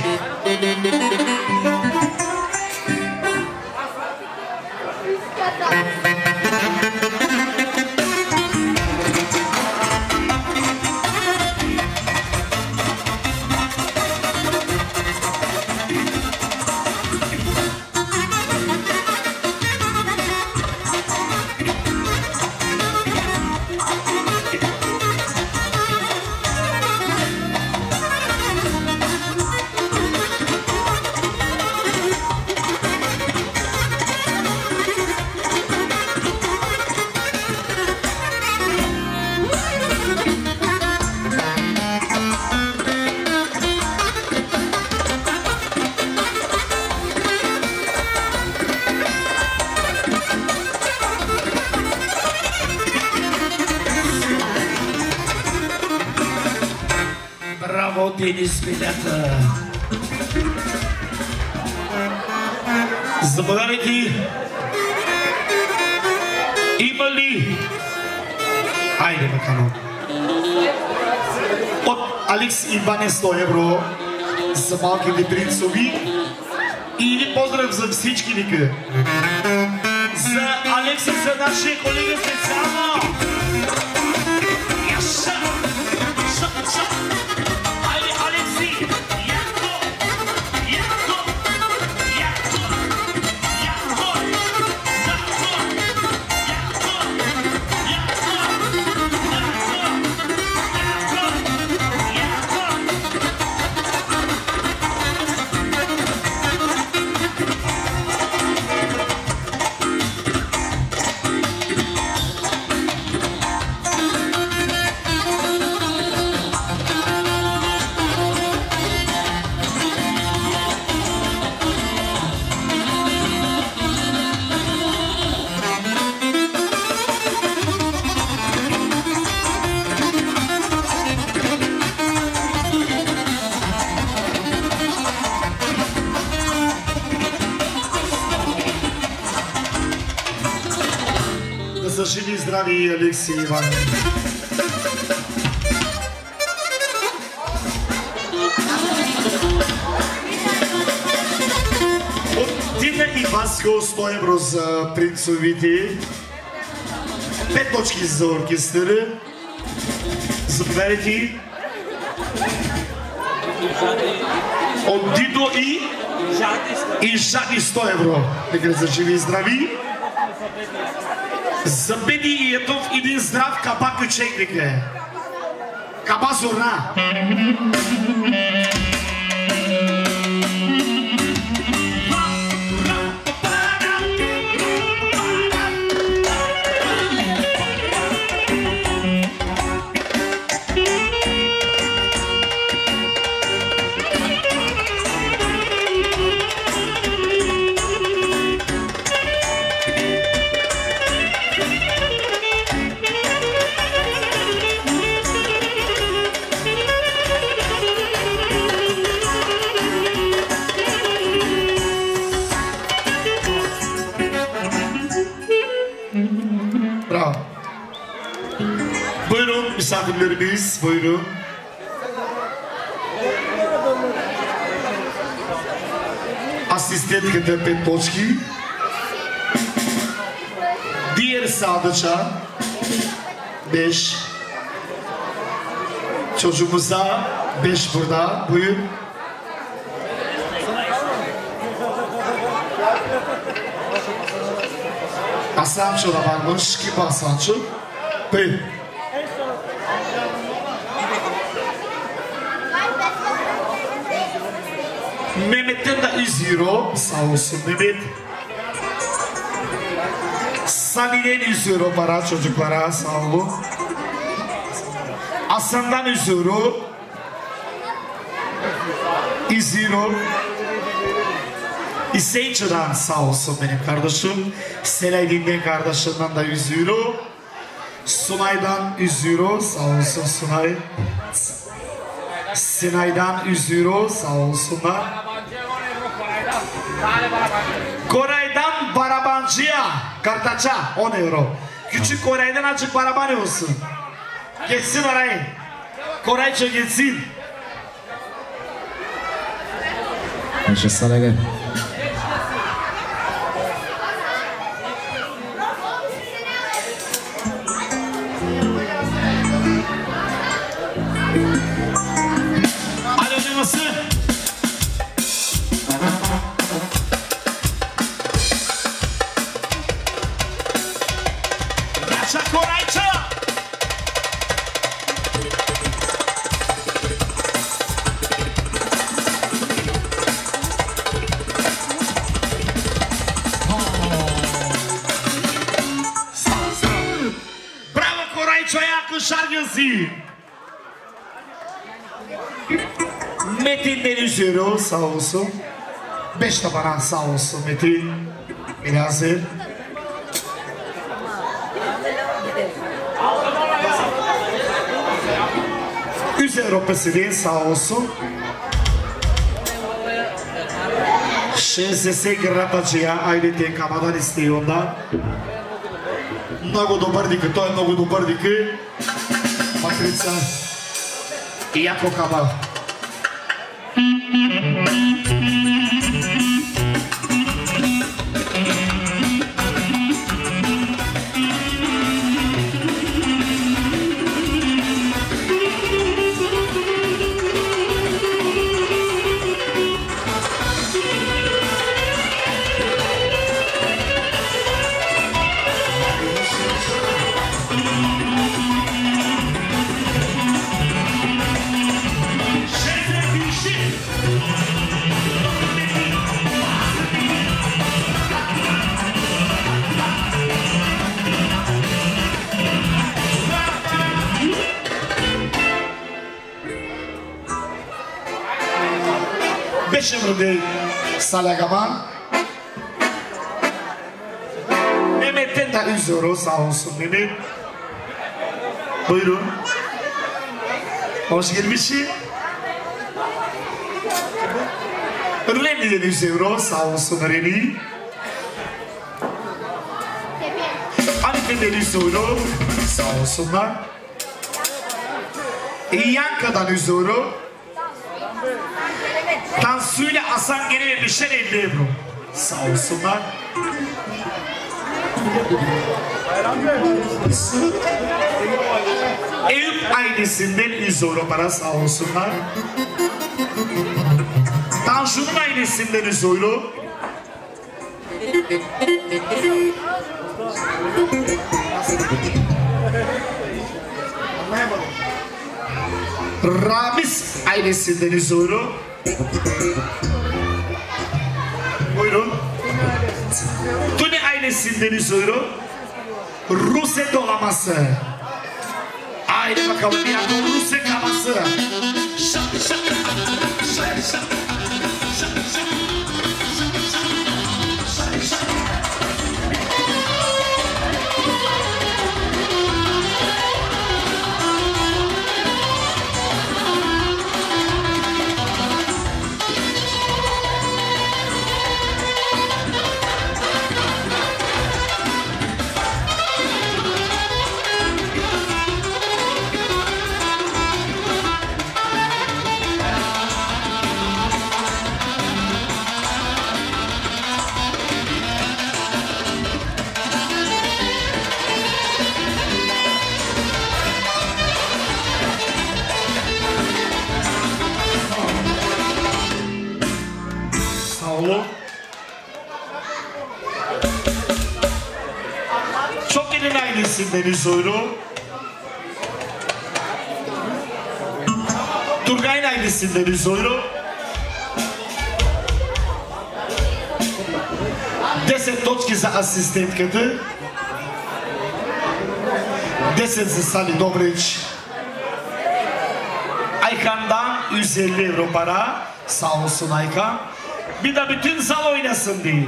Speaker 2: Браво, Денис Пилята! Заповядайте! Има ли? Хайде, бакано! От Алекс Иване 100 евро за малките принцови и поздрав за всички вика. За Алекс и за нашия колега специално! Яша! Айде, Алекси! Яко! Яко! са живи, здрави и Алексей Иванов. От Дина и Васко 100 евро за принцовите. 5 точки за оркестъра. Заповядайте. От Дидо и Жади 100 евро. Нека за живи и здрави. За Беди и Етов един здрав каба кючекник е. Каба зорна. Misafirlerimiz buyurun. Asistentkete 5 точки. Diğer sadıça 5. Çocuğumuza 5 burada. Buyur. Asanço da varmış. Kim Asanço? Buyur. Mehmet'ten de 100 euro. Sağ olsun Mehmet. Salih'den 100 euro para çocuklara. Sağ olun. Hasan'dan 100 euro. 100 euro. İseyçı'dan sağ olsun benim kardeşim. Selaydin'den kardeşimden de 100 euro. Sunay'dan 100 euro. Sağ olsun Sunay. Sinay'dan 100 euro. Sağ olsunlar. Koray'dan barabancıya, kartaça 10 euro. Küçük Koray'dan açık baraban olsun. Geçsin orayı. Korayça geçsin.
Speaker 5: Yaşasana gel.
Speaker 1: Alo duymasın. Korayça. Bravo Korayça'ya alkışlar gelsin.
Speaker 2: Metin'den 100 euro sağ olsun. 5 tabana sağ olsun Metin. Bilhazır. Европейски сağ olsun. 60 гратачия, айде те камадан стадионда. Много добър дика, той е много добър дика. Матрица и яко каба. Şimdi Salagaman Mehmet'ten de 100 euro sağ olsun Mehmet. Buyurun. Hoş gelmişsin. Reni'den 100 euro sağ olsun Reni. Mustafa'dan üzülü. Sağ olsunlar. Yanka'dan üzülü. Tansu'yla Hasan geri vermişler 50 euro. Sağ olsunlar. Eyüp ailesinden 100 euro para sağ olsunlar. Tanju'nun ailesinden 100 euro. Ramiz ailesinden 100 euro. Buyurun. Tuni ailesinden 100 euro. Ruse dolaması. Haydi bakalım ya, Ruse kaması. Çok elin ailesinden 100 euro. Turgay'ın ailesinden 100 euro. Deset точки за асистентката. 10 за Sali Добрич. Aykan'dan 150 euro para. Sağ olsun Aykan. Bir de bütün sal oynasın diye.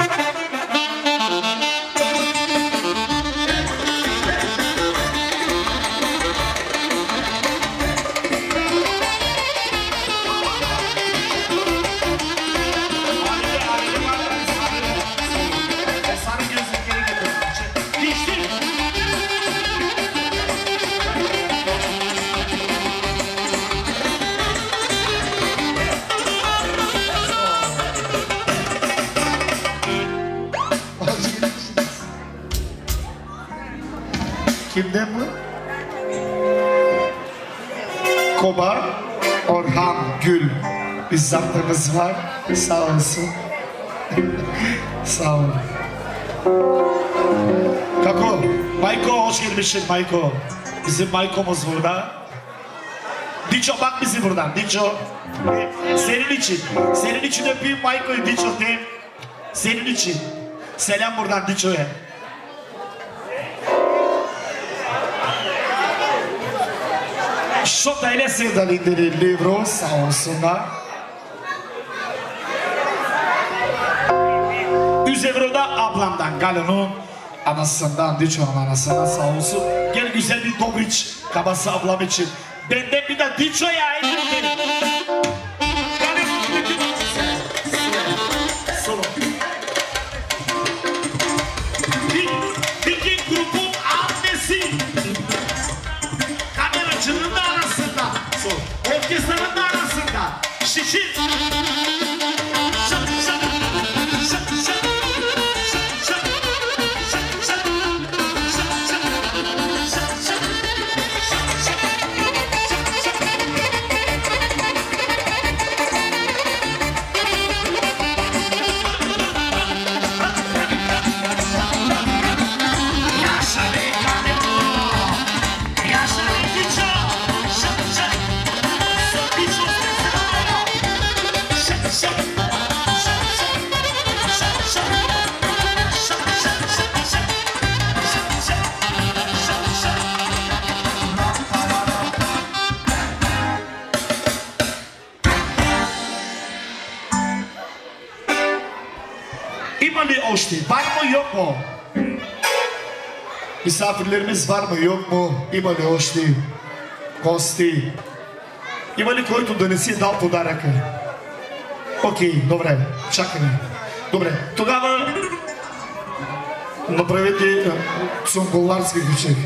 Speaker 2: Kimden bu? Koba, Orhan Gül. Biz zaptımız var. Sağ olsun. Sağ olun. Kako, Mayko hoş gelmişsin Mayko. Bizim Mayko'muz burada. Diço bak bizi buradan. Diço. Senin için. Senin için öpeyim Mayko'yu Diço de. Senin için. Selam buradan Diço'ya. Şota ile sevdalinleri 50 euro sağ olsunlar. 100 euro da ablamdan Galon'un anasından, Diço'nun anasından sağ olsun. Gel güzel bir Dobriç kabası ablam için. Benden bir de Diço'ya ayrıldı. Solo. Viking grubun annesi. Kameracının da arasında. Orkestranın da arasında. Şişir. Var mı yok mu? Misafirlerimiz var mı yok mu? Imali hoşti. Gosti. Imali който да не си е дал подаръка. Окей, добре, чакаме. Добре, тогава Направете цунколарски ключек.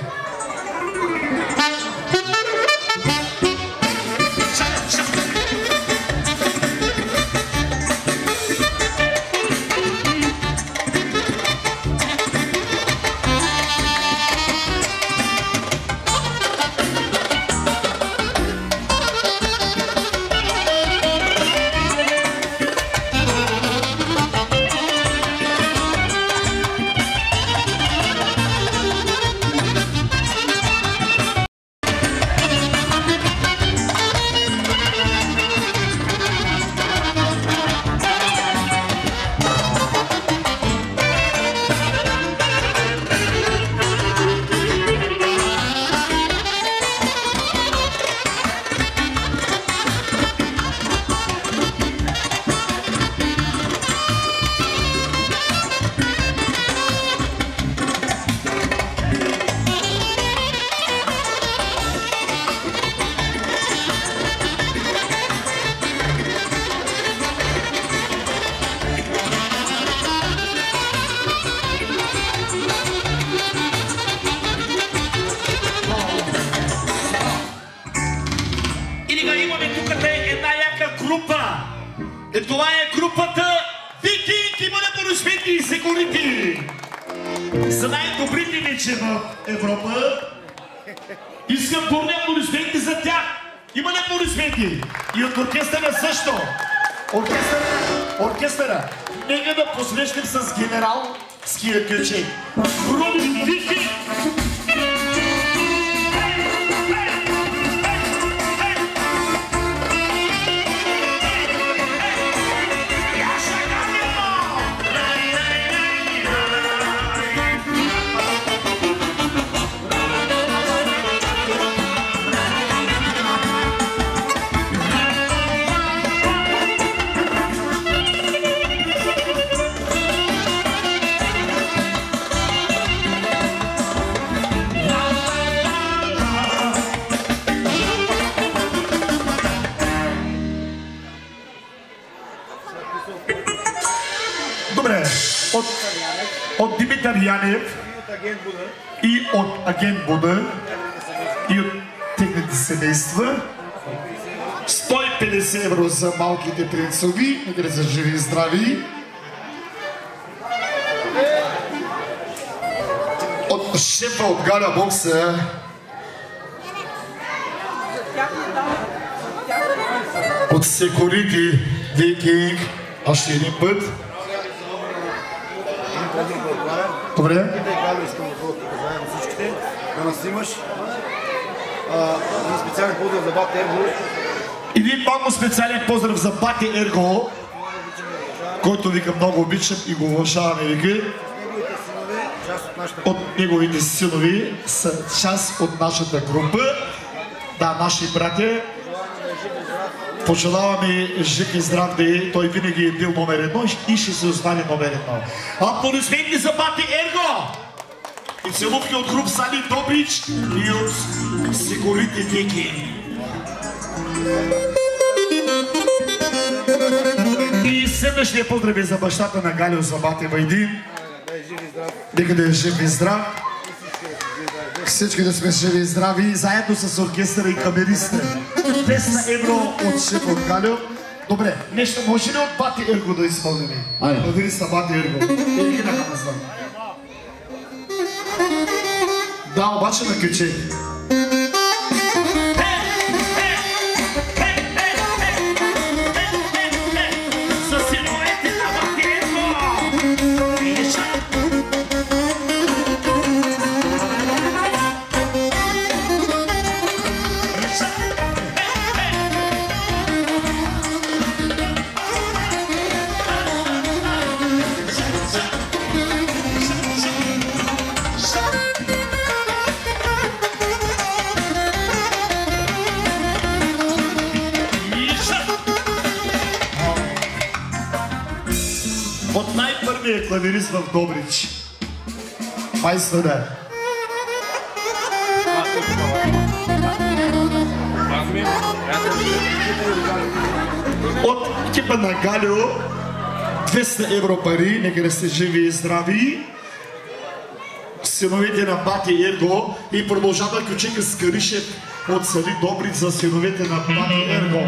Speaker 1: Това е групата Викинг, има непоръчмети и секурити. За най-добрите вече в Европа. Искам бурни аплодисменти за тях. Има непоръчмети. И от оркестъра също. Оркестъра. Нека да посрещнем с генерал Ския Кючек. Руби Викинг. Добре, от Димитър Янев и от Агент Буда и от техните семейства 150 евро за малките принцови, нека да са живи и здрави. От шефа от Галя Бокса от Секурити Викинг още един път. Добре.
Speaker 6: Искам да покажа на всичките, да нас имаш. Един специален поздрав за Бати Ерго.
Speaker 1: Един много специален поздрав за Бати Ерго, който вика много обичам и го уважаваме, вика. От неговите синови са част от нашата група. Да, наши братя. Пожелаваме жив и здрав да е. Той винаги е бил номер едно и ще се остане номер едно. Аплодисменти за Бати Ерго! И целувки от груп Сали Добрич и от Секурити Викинг. И следващия поздрав е за бащата на Галио Забати Вайдин. Нека да е жив и здрав. Всички да сме живи и здрави, заедно с оркестъра и камеристите. 200 евро от шеф от Галио. Добре, нещо може ли от Бати Ерго да изпълним? Подири са Бати Ерго. Или ги нека назвам. Да, обаче на Кючек. От най-първия клавирист в Добрич. Майстора. От екипа на Галио 200 евро пари, нека да сте живи и здрави. синовете на бати Ерго и продължава Кючека Скаришев от Сали Добрич за синовете на бати Ерго.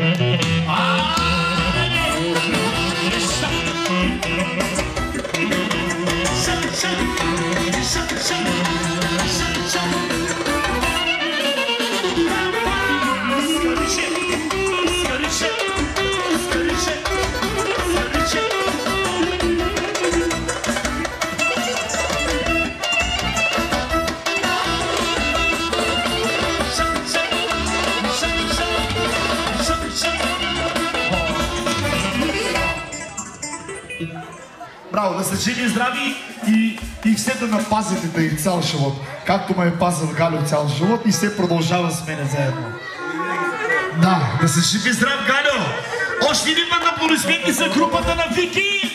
Speaker 1: Браво, да сте живи и здрави и все да напазите да и цял живот. Както ме е пазил Галю цял живот и все продължава с мене заедно. Да сте живи и здрав, Галю! Още един път на аплодисменти за групата на Вики!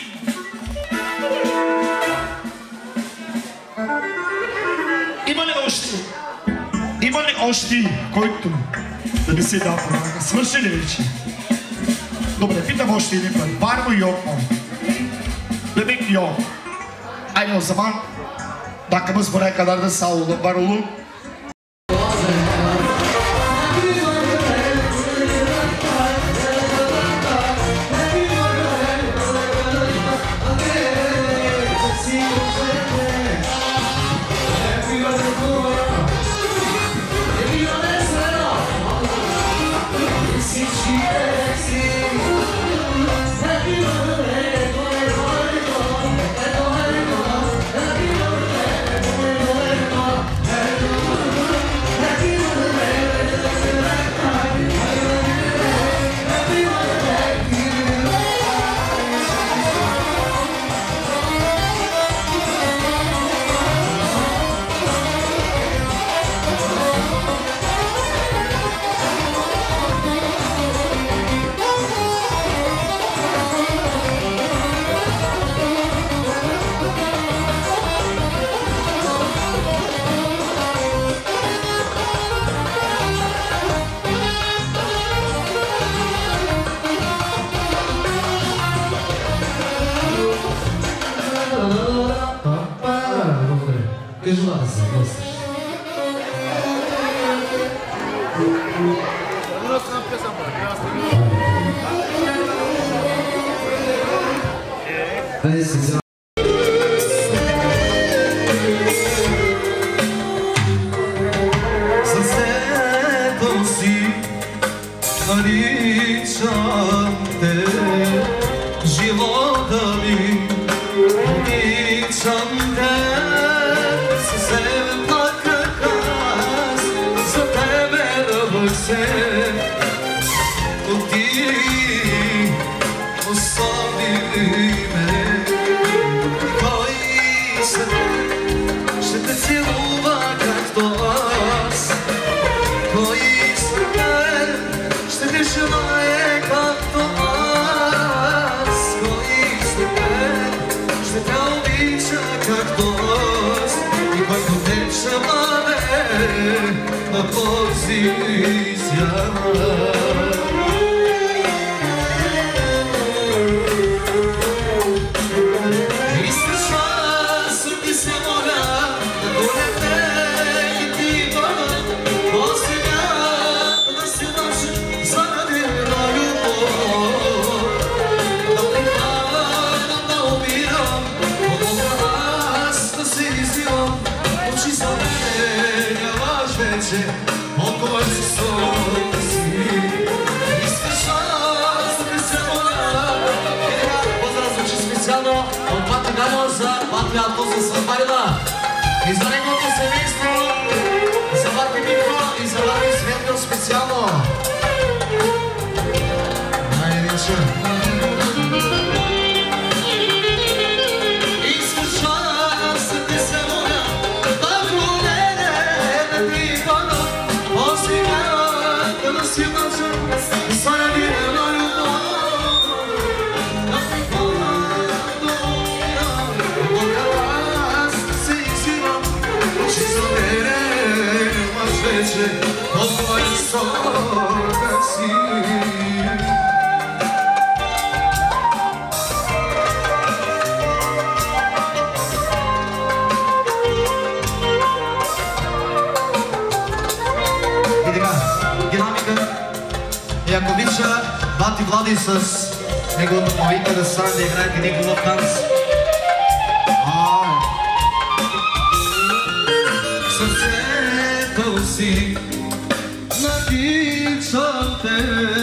Speaker 1: Има ли още, който да не се дал първака? Свърши ли вече? Добре, питам още един път. Бармо и Йокмо. Bebek yok. Aynı o zaman dakikamız buraya kadar da sağ olun, var olun. покажа бати Влади с неговата новинка да стане да играят един хубав танц. Сърцето си накичам те,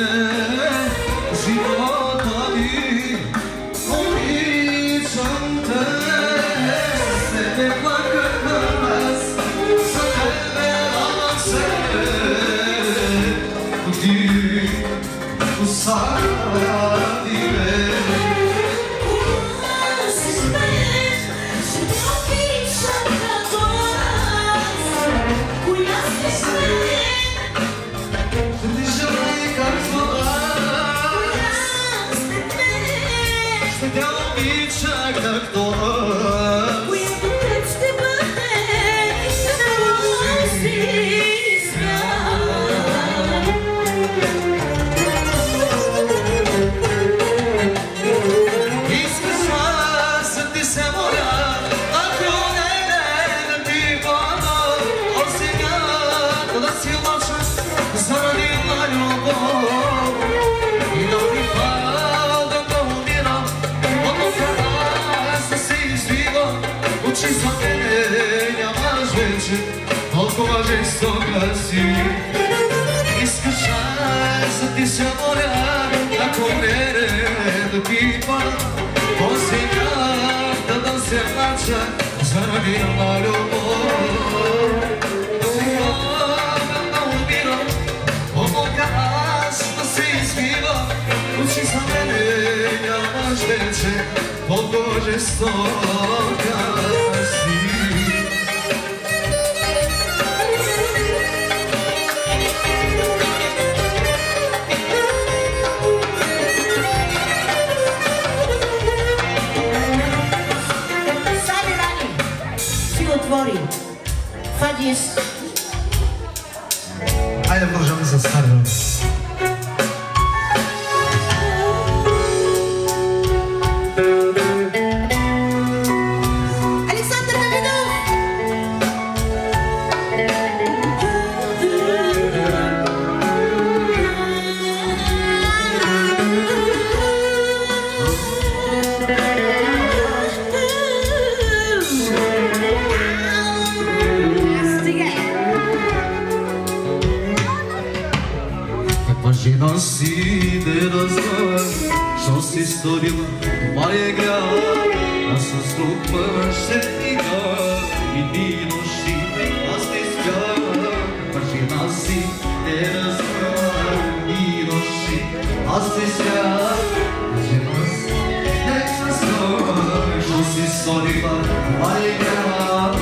Speaker 1: живота ми обичам те, себе плакам аз, за тебе радвам се, ти усади ме. Толкова жестока си, искаш аз да ти се моля, ако не да пипа, по-сега да се плача заради една любов. Да умирам, помога аз да се извива, учи за мене нямаш вече, толкова жестока си.
Speaker 3: Fa dies.
Speaker 1: Хайде продължаваме с Сарва.
Speaker 3: Александър Давидов!
Speaker 1: Жена си не разбра, що си сторила, това е грях. Аз с друг мъж се книга и дни нощи аз не спя. Жена си не разбра, дни нощи аз не спя. Жена си не разбра, що си сторила, това е грях.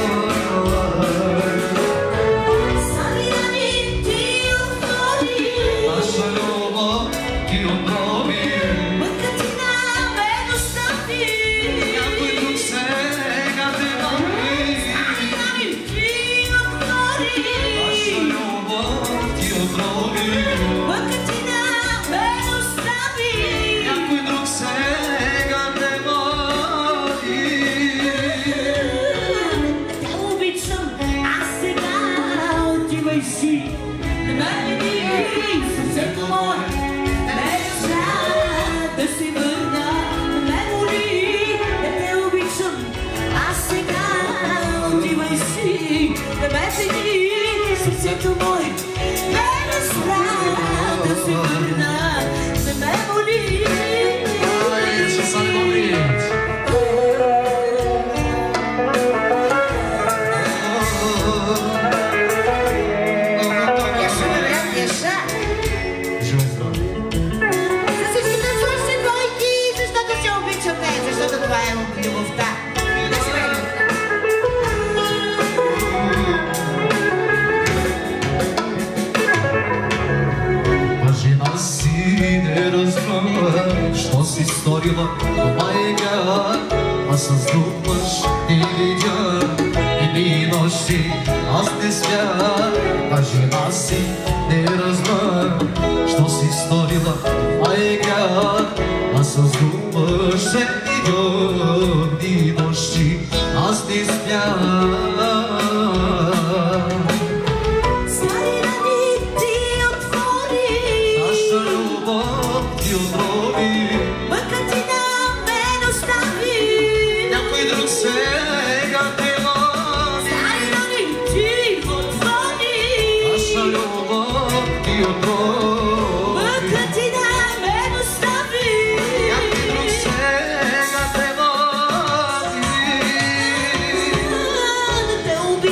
Speaker 1: Това е грях, аз с друг мъж не видя едни нощи аз не спя. А жена си не разбра, що си сторила. Това е грях, аз с друг мъж не видя едни нощи аз не спя. Нашата любов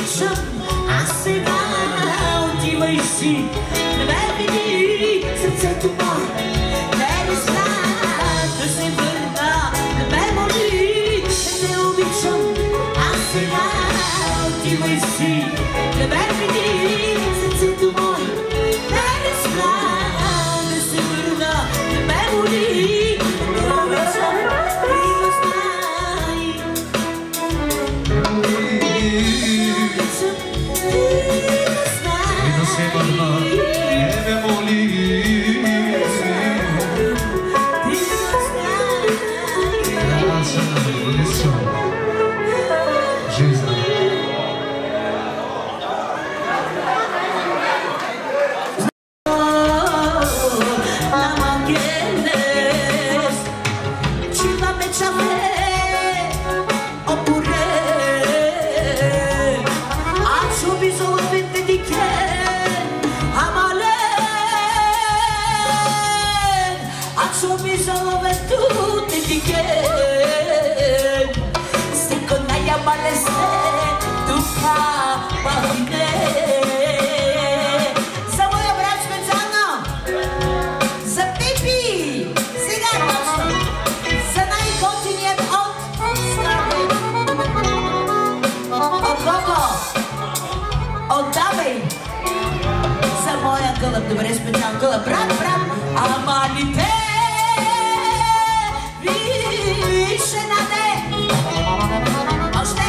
Speaker 3: обичам, а сега отивай си. Не ме види сърцето мое, не зна да се върна. Не ме моли, не обичам, а сега отивай си. Не ме види сърцето мое, не зна да се върна. Не ме моли, не обичам, ти го знай. Добре, специално гълъб, брат, ама ли те више на не. Още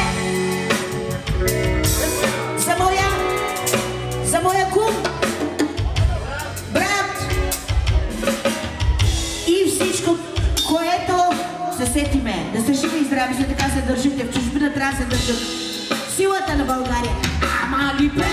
Speaker 3: за моя кум, брат и всичко, което се сетиме, да сте живи и здрави, за така се държите в чужбина, трябва да се държат силата на България. Ама ли те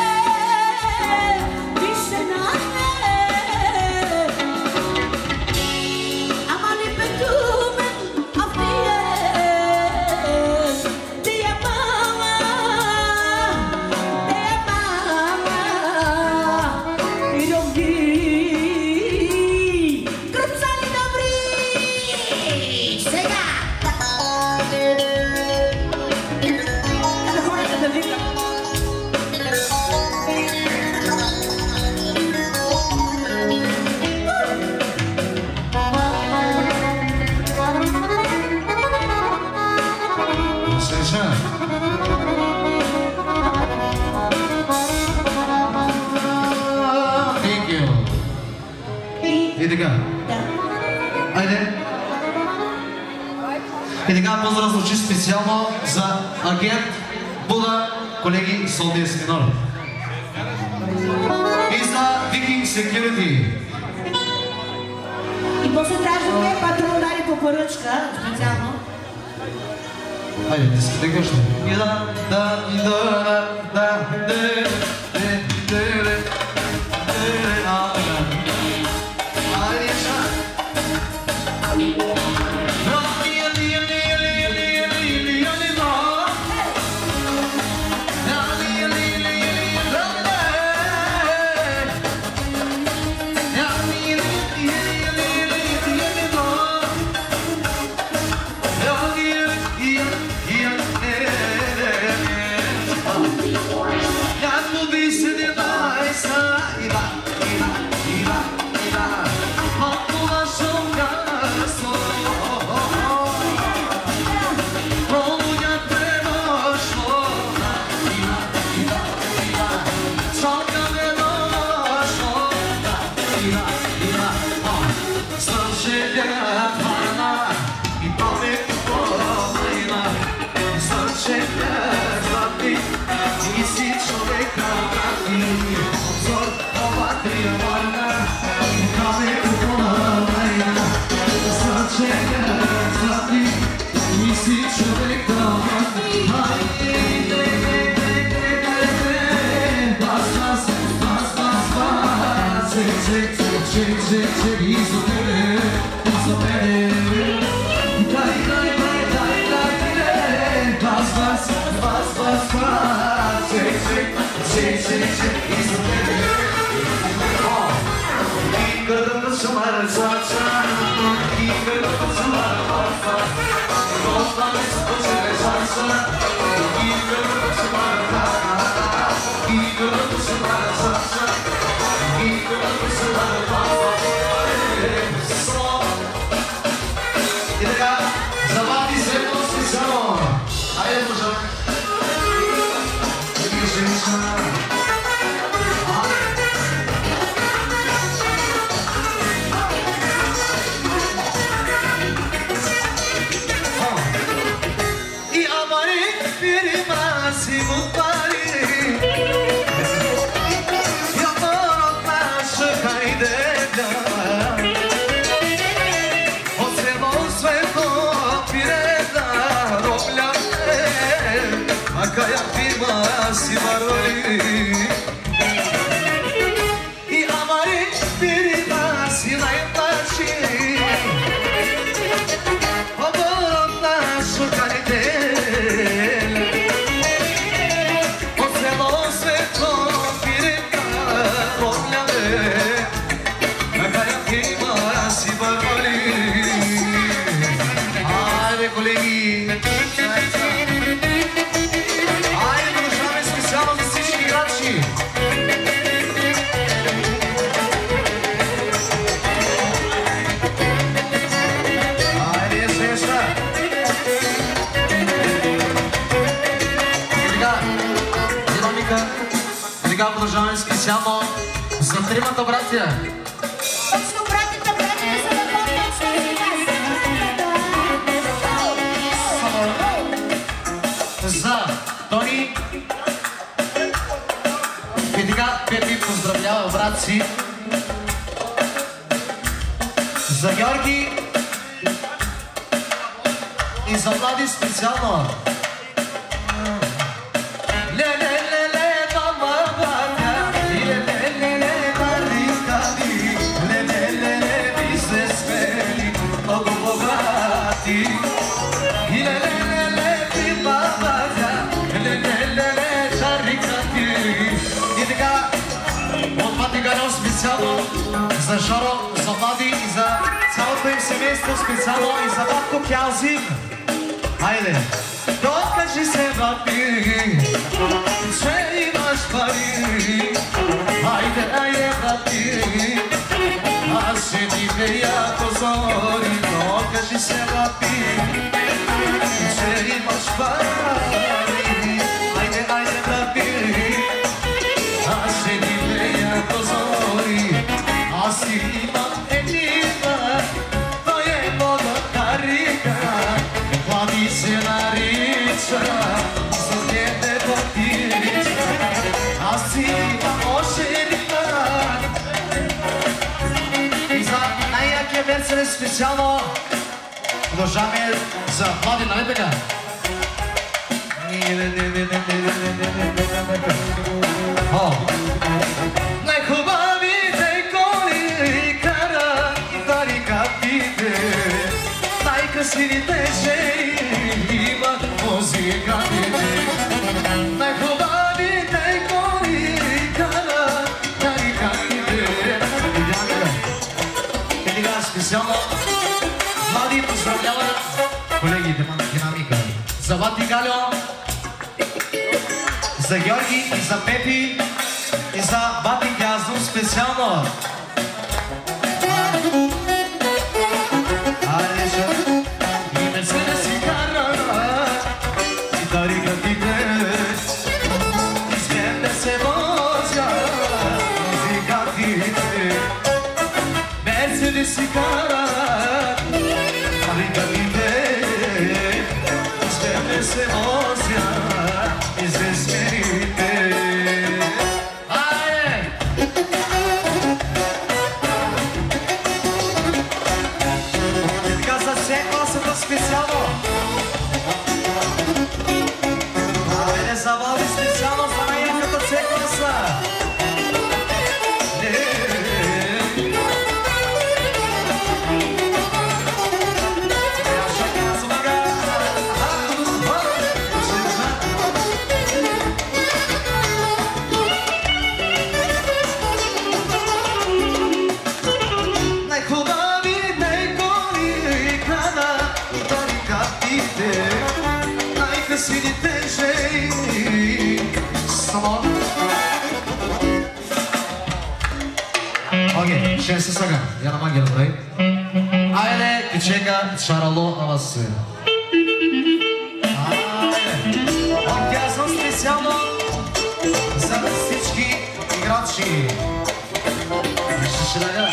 Speaker 7: И така поздрав звучи специално за агент Буда, колеги Солдия Спинор. И за Viking Security.
Speaker 3: И после трябваше да е патрон удари по поръчка, специално.
Speaker 7: Хайде, да си тегаш ли? И да.
Speaker 8: Salsa,
Speaker 7: Продължаваме специално за тримата братя.
Speaker 3: Точно братята са да по-точно
Speaker 7: За Тони и така Пепи поздравлява брат си. За Георги и за Влади специално. Специално за Жоро, за Влади и за цялото им семейство, специално и за батко Кялзин. Хайде! Докажи се, бати, че имаш пари. Хайде, айде, брати, аз ще ти пея по зори. Докажи се, бати, че имаш пари. Айде, айде, брати, аз ще ти пея по зори. Аз имам едина, той е мода карика. Влади се нарича, с тебе потирича. Аз имам още една. И за най-якия версия специално продължаваме за Влади, нали така? Най-хубавите коли кара и тарикатите, най-красивите жени имат музикантите. Най-хубавите коли кара тарикатите. И сега специално Влади поздравлява колегите на Динамика. За Вати Галио, за Георги и за Пепи и за Бати Гязов специално. И Мерцедес си кара, и тарикатите, и с тебе се возят музикантите. Мерцедес си кара, тарикатите, и с тебе се возят известните. Специално! Айде забави специално за най-яката C-класа! Най-красивите жени само. Окей, ще се сега. Я на магия, добре? Айде, кичека, шарало, ала се. Айде. Окей, аз съм специално Lassi. Şişiraga.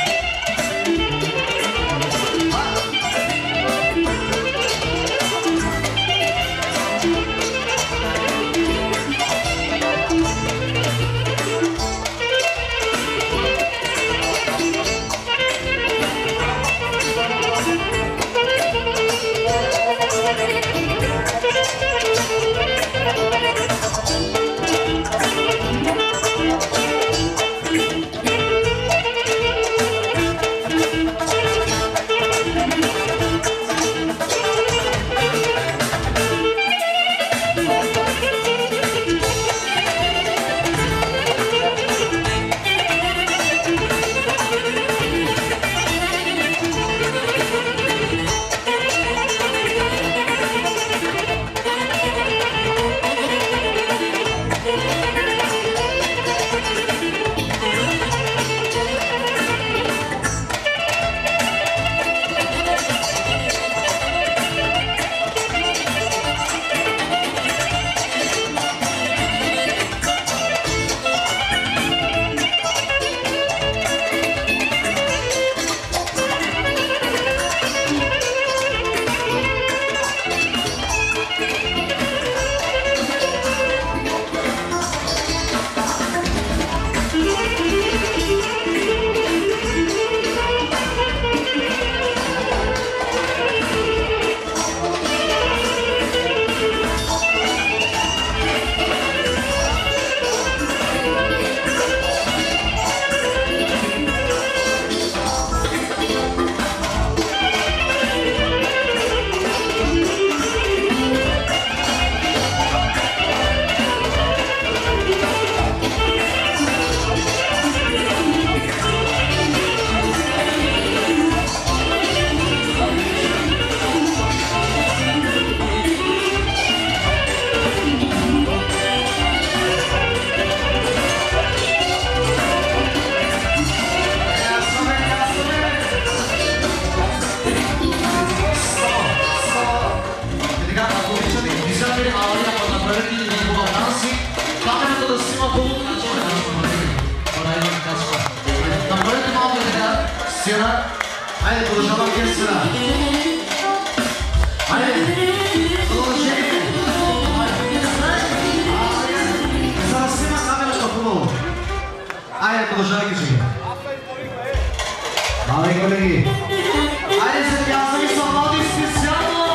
Speaker 7: Haydi buluşalım gel sıra. Haydi. Buluşalım. Zasima kamera topluluğu. Haydi buluşalım geçelim. Haydi kolegi. Haydi sen yazmayı sormalı istiyorsan mı?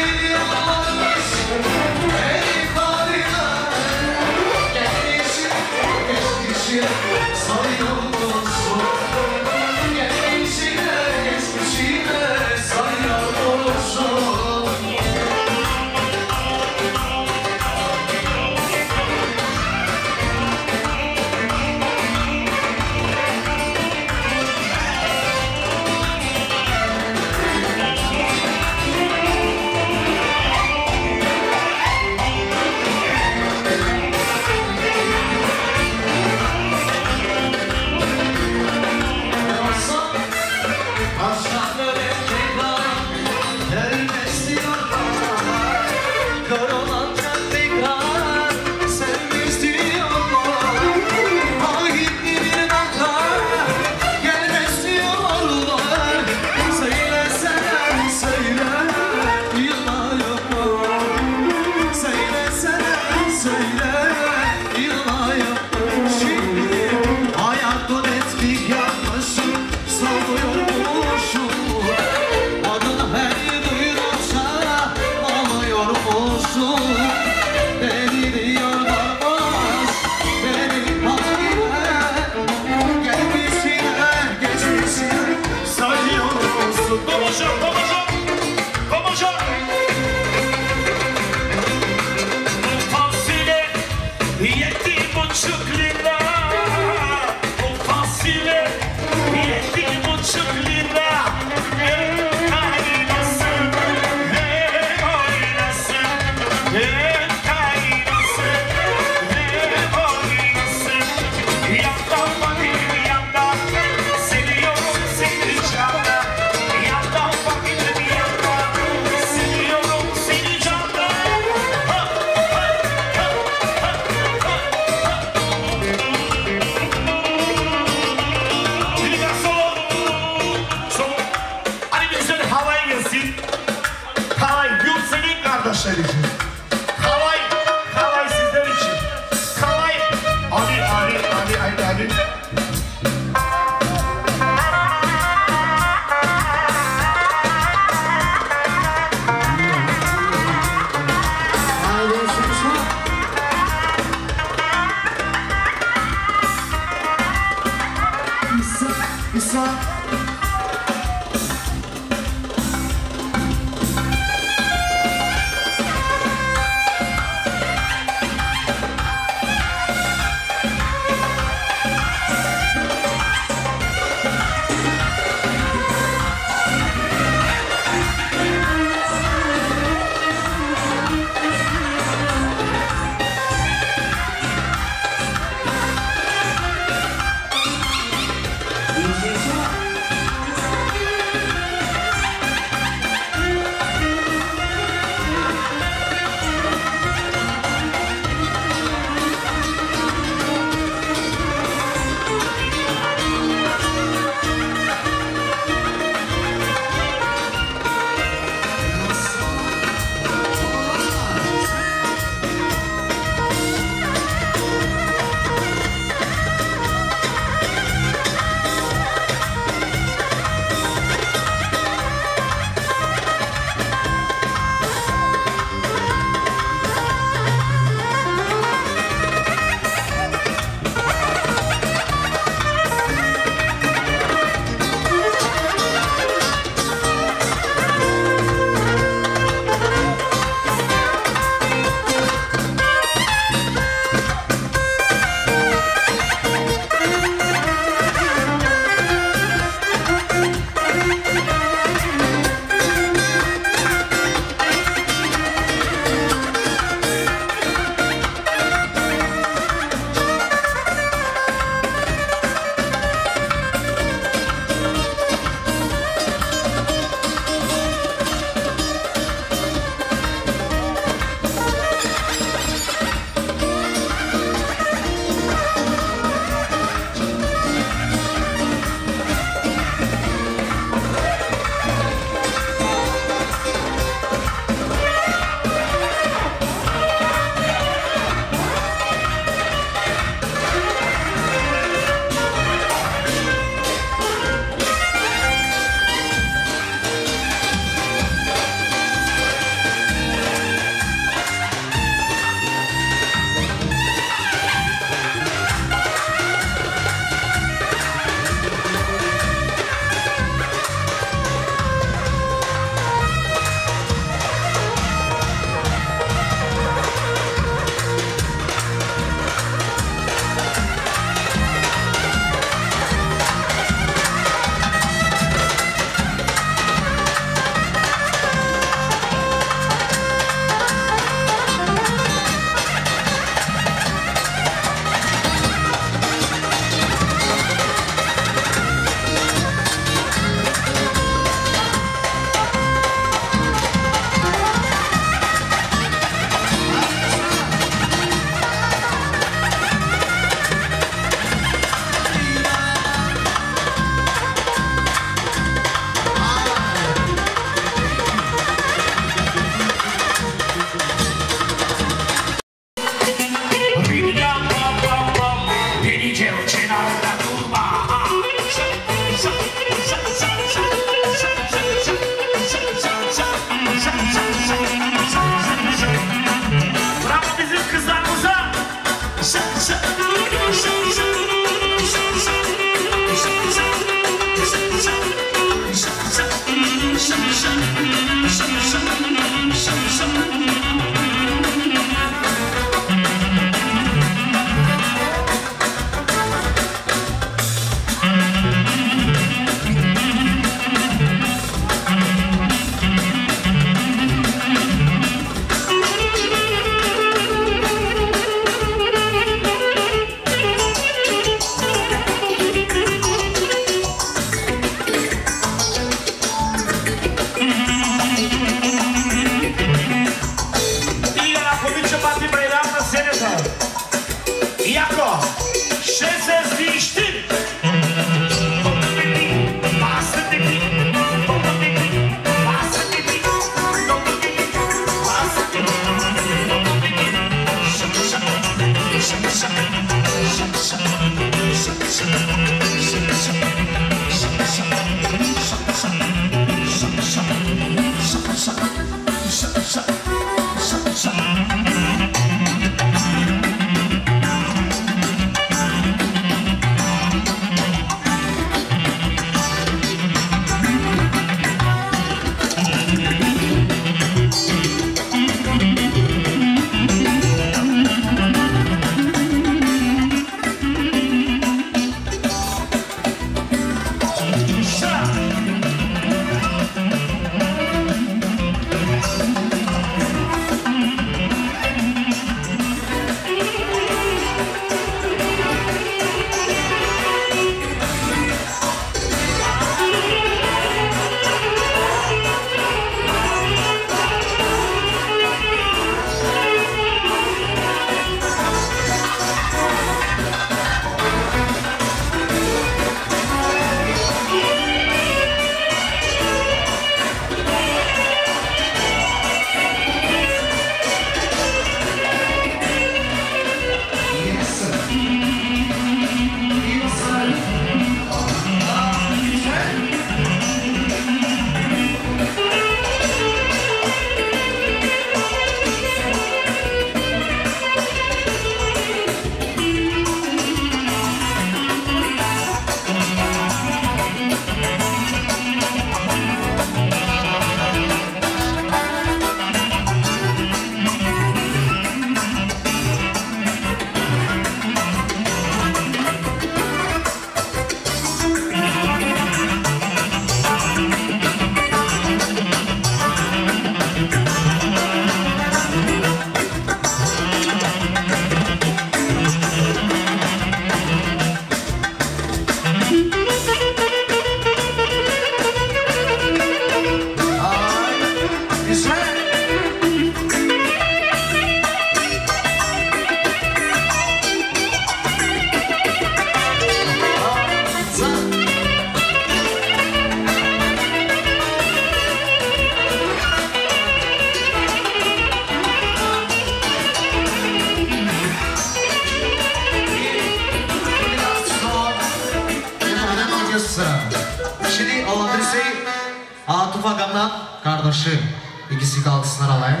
Speaker 7: Kardeşim, ikisi kalkısınlar alayım.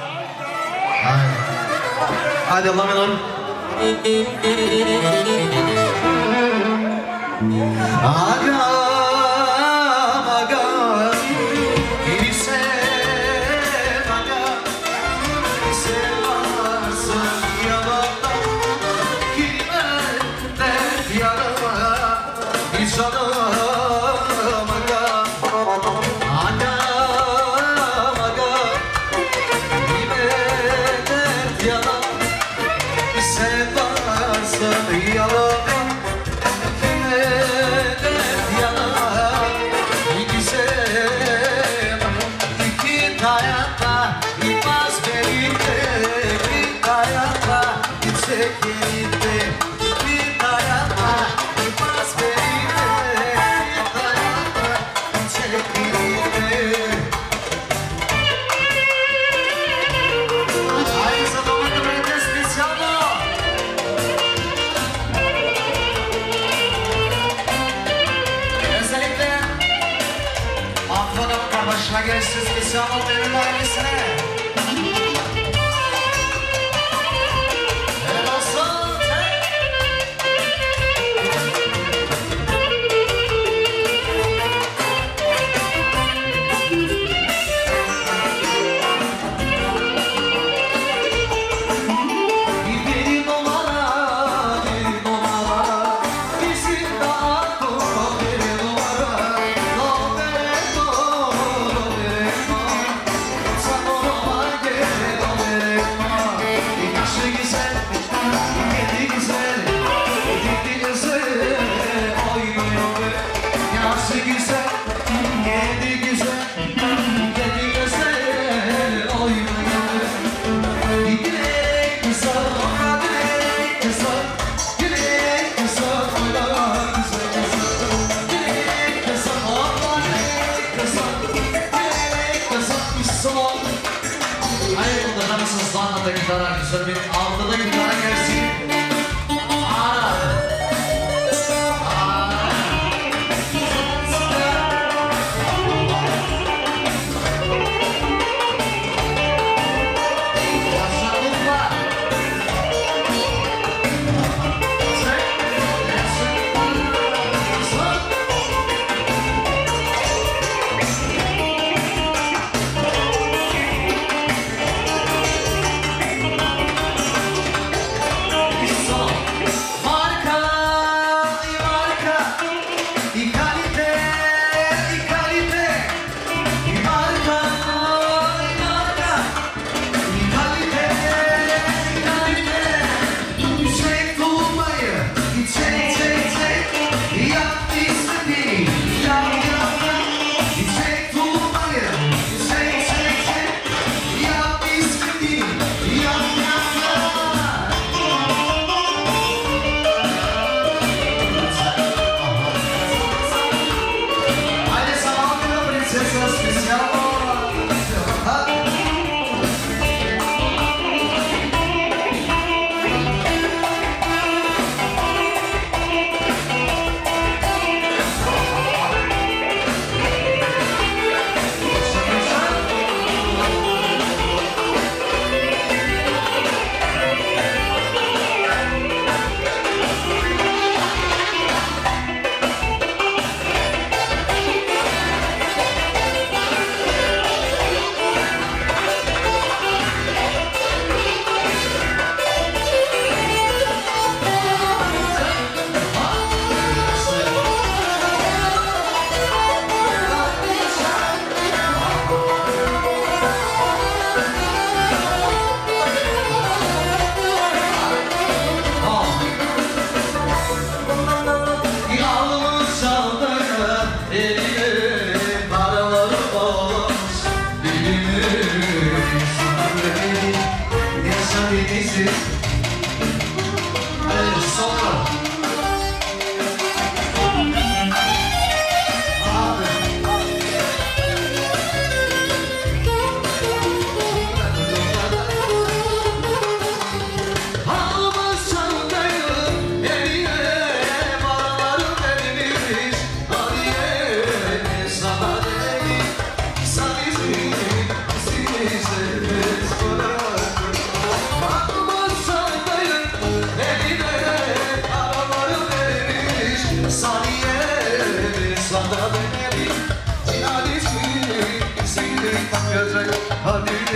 Speaker 7: Hadi Allah menor. Agam, agam, ise agam, sevarsın yanımda, girme de yanıma, hiç canım agam, agam. Gelsin spesiyal devrim ailesine. Evet olsun.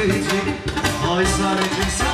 Speaker 7: Славичек, ой, Славичек,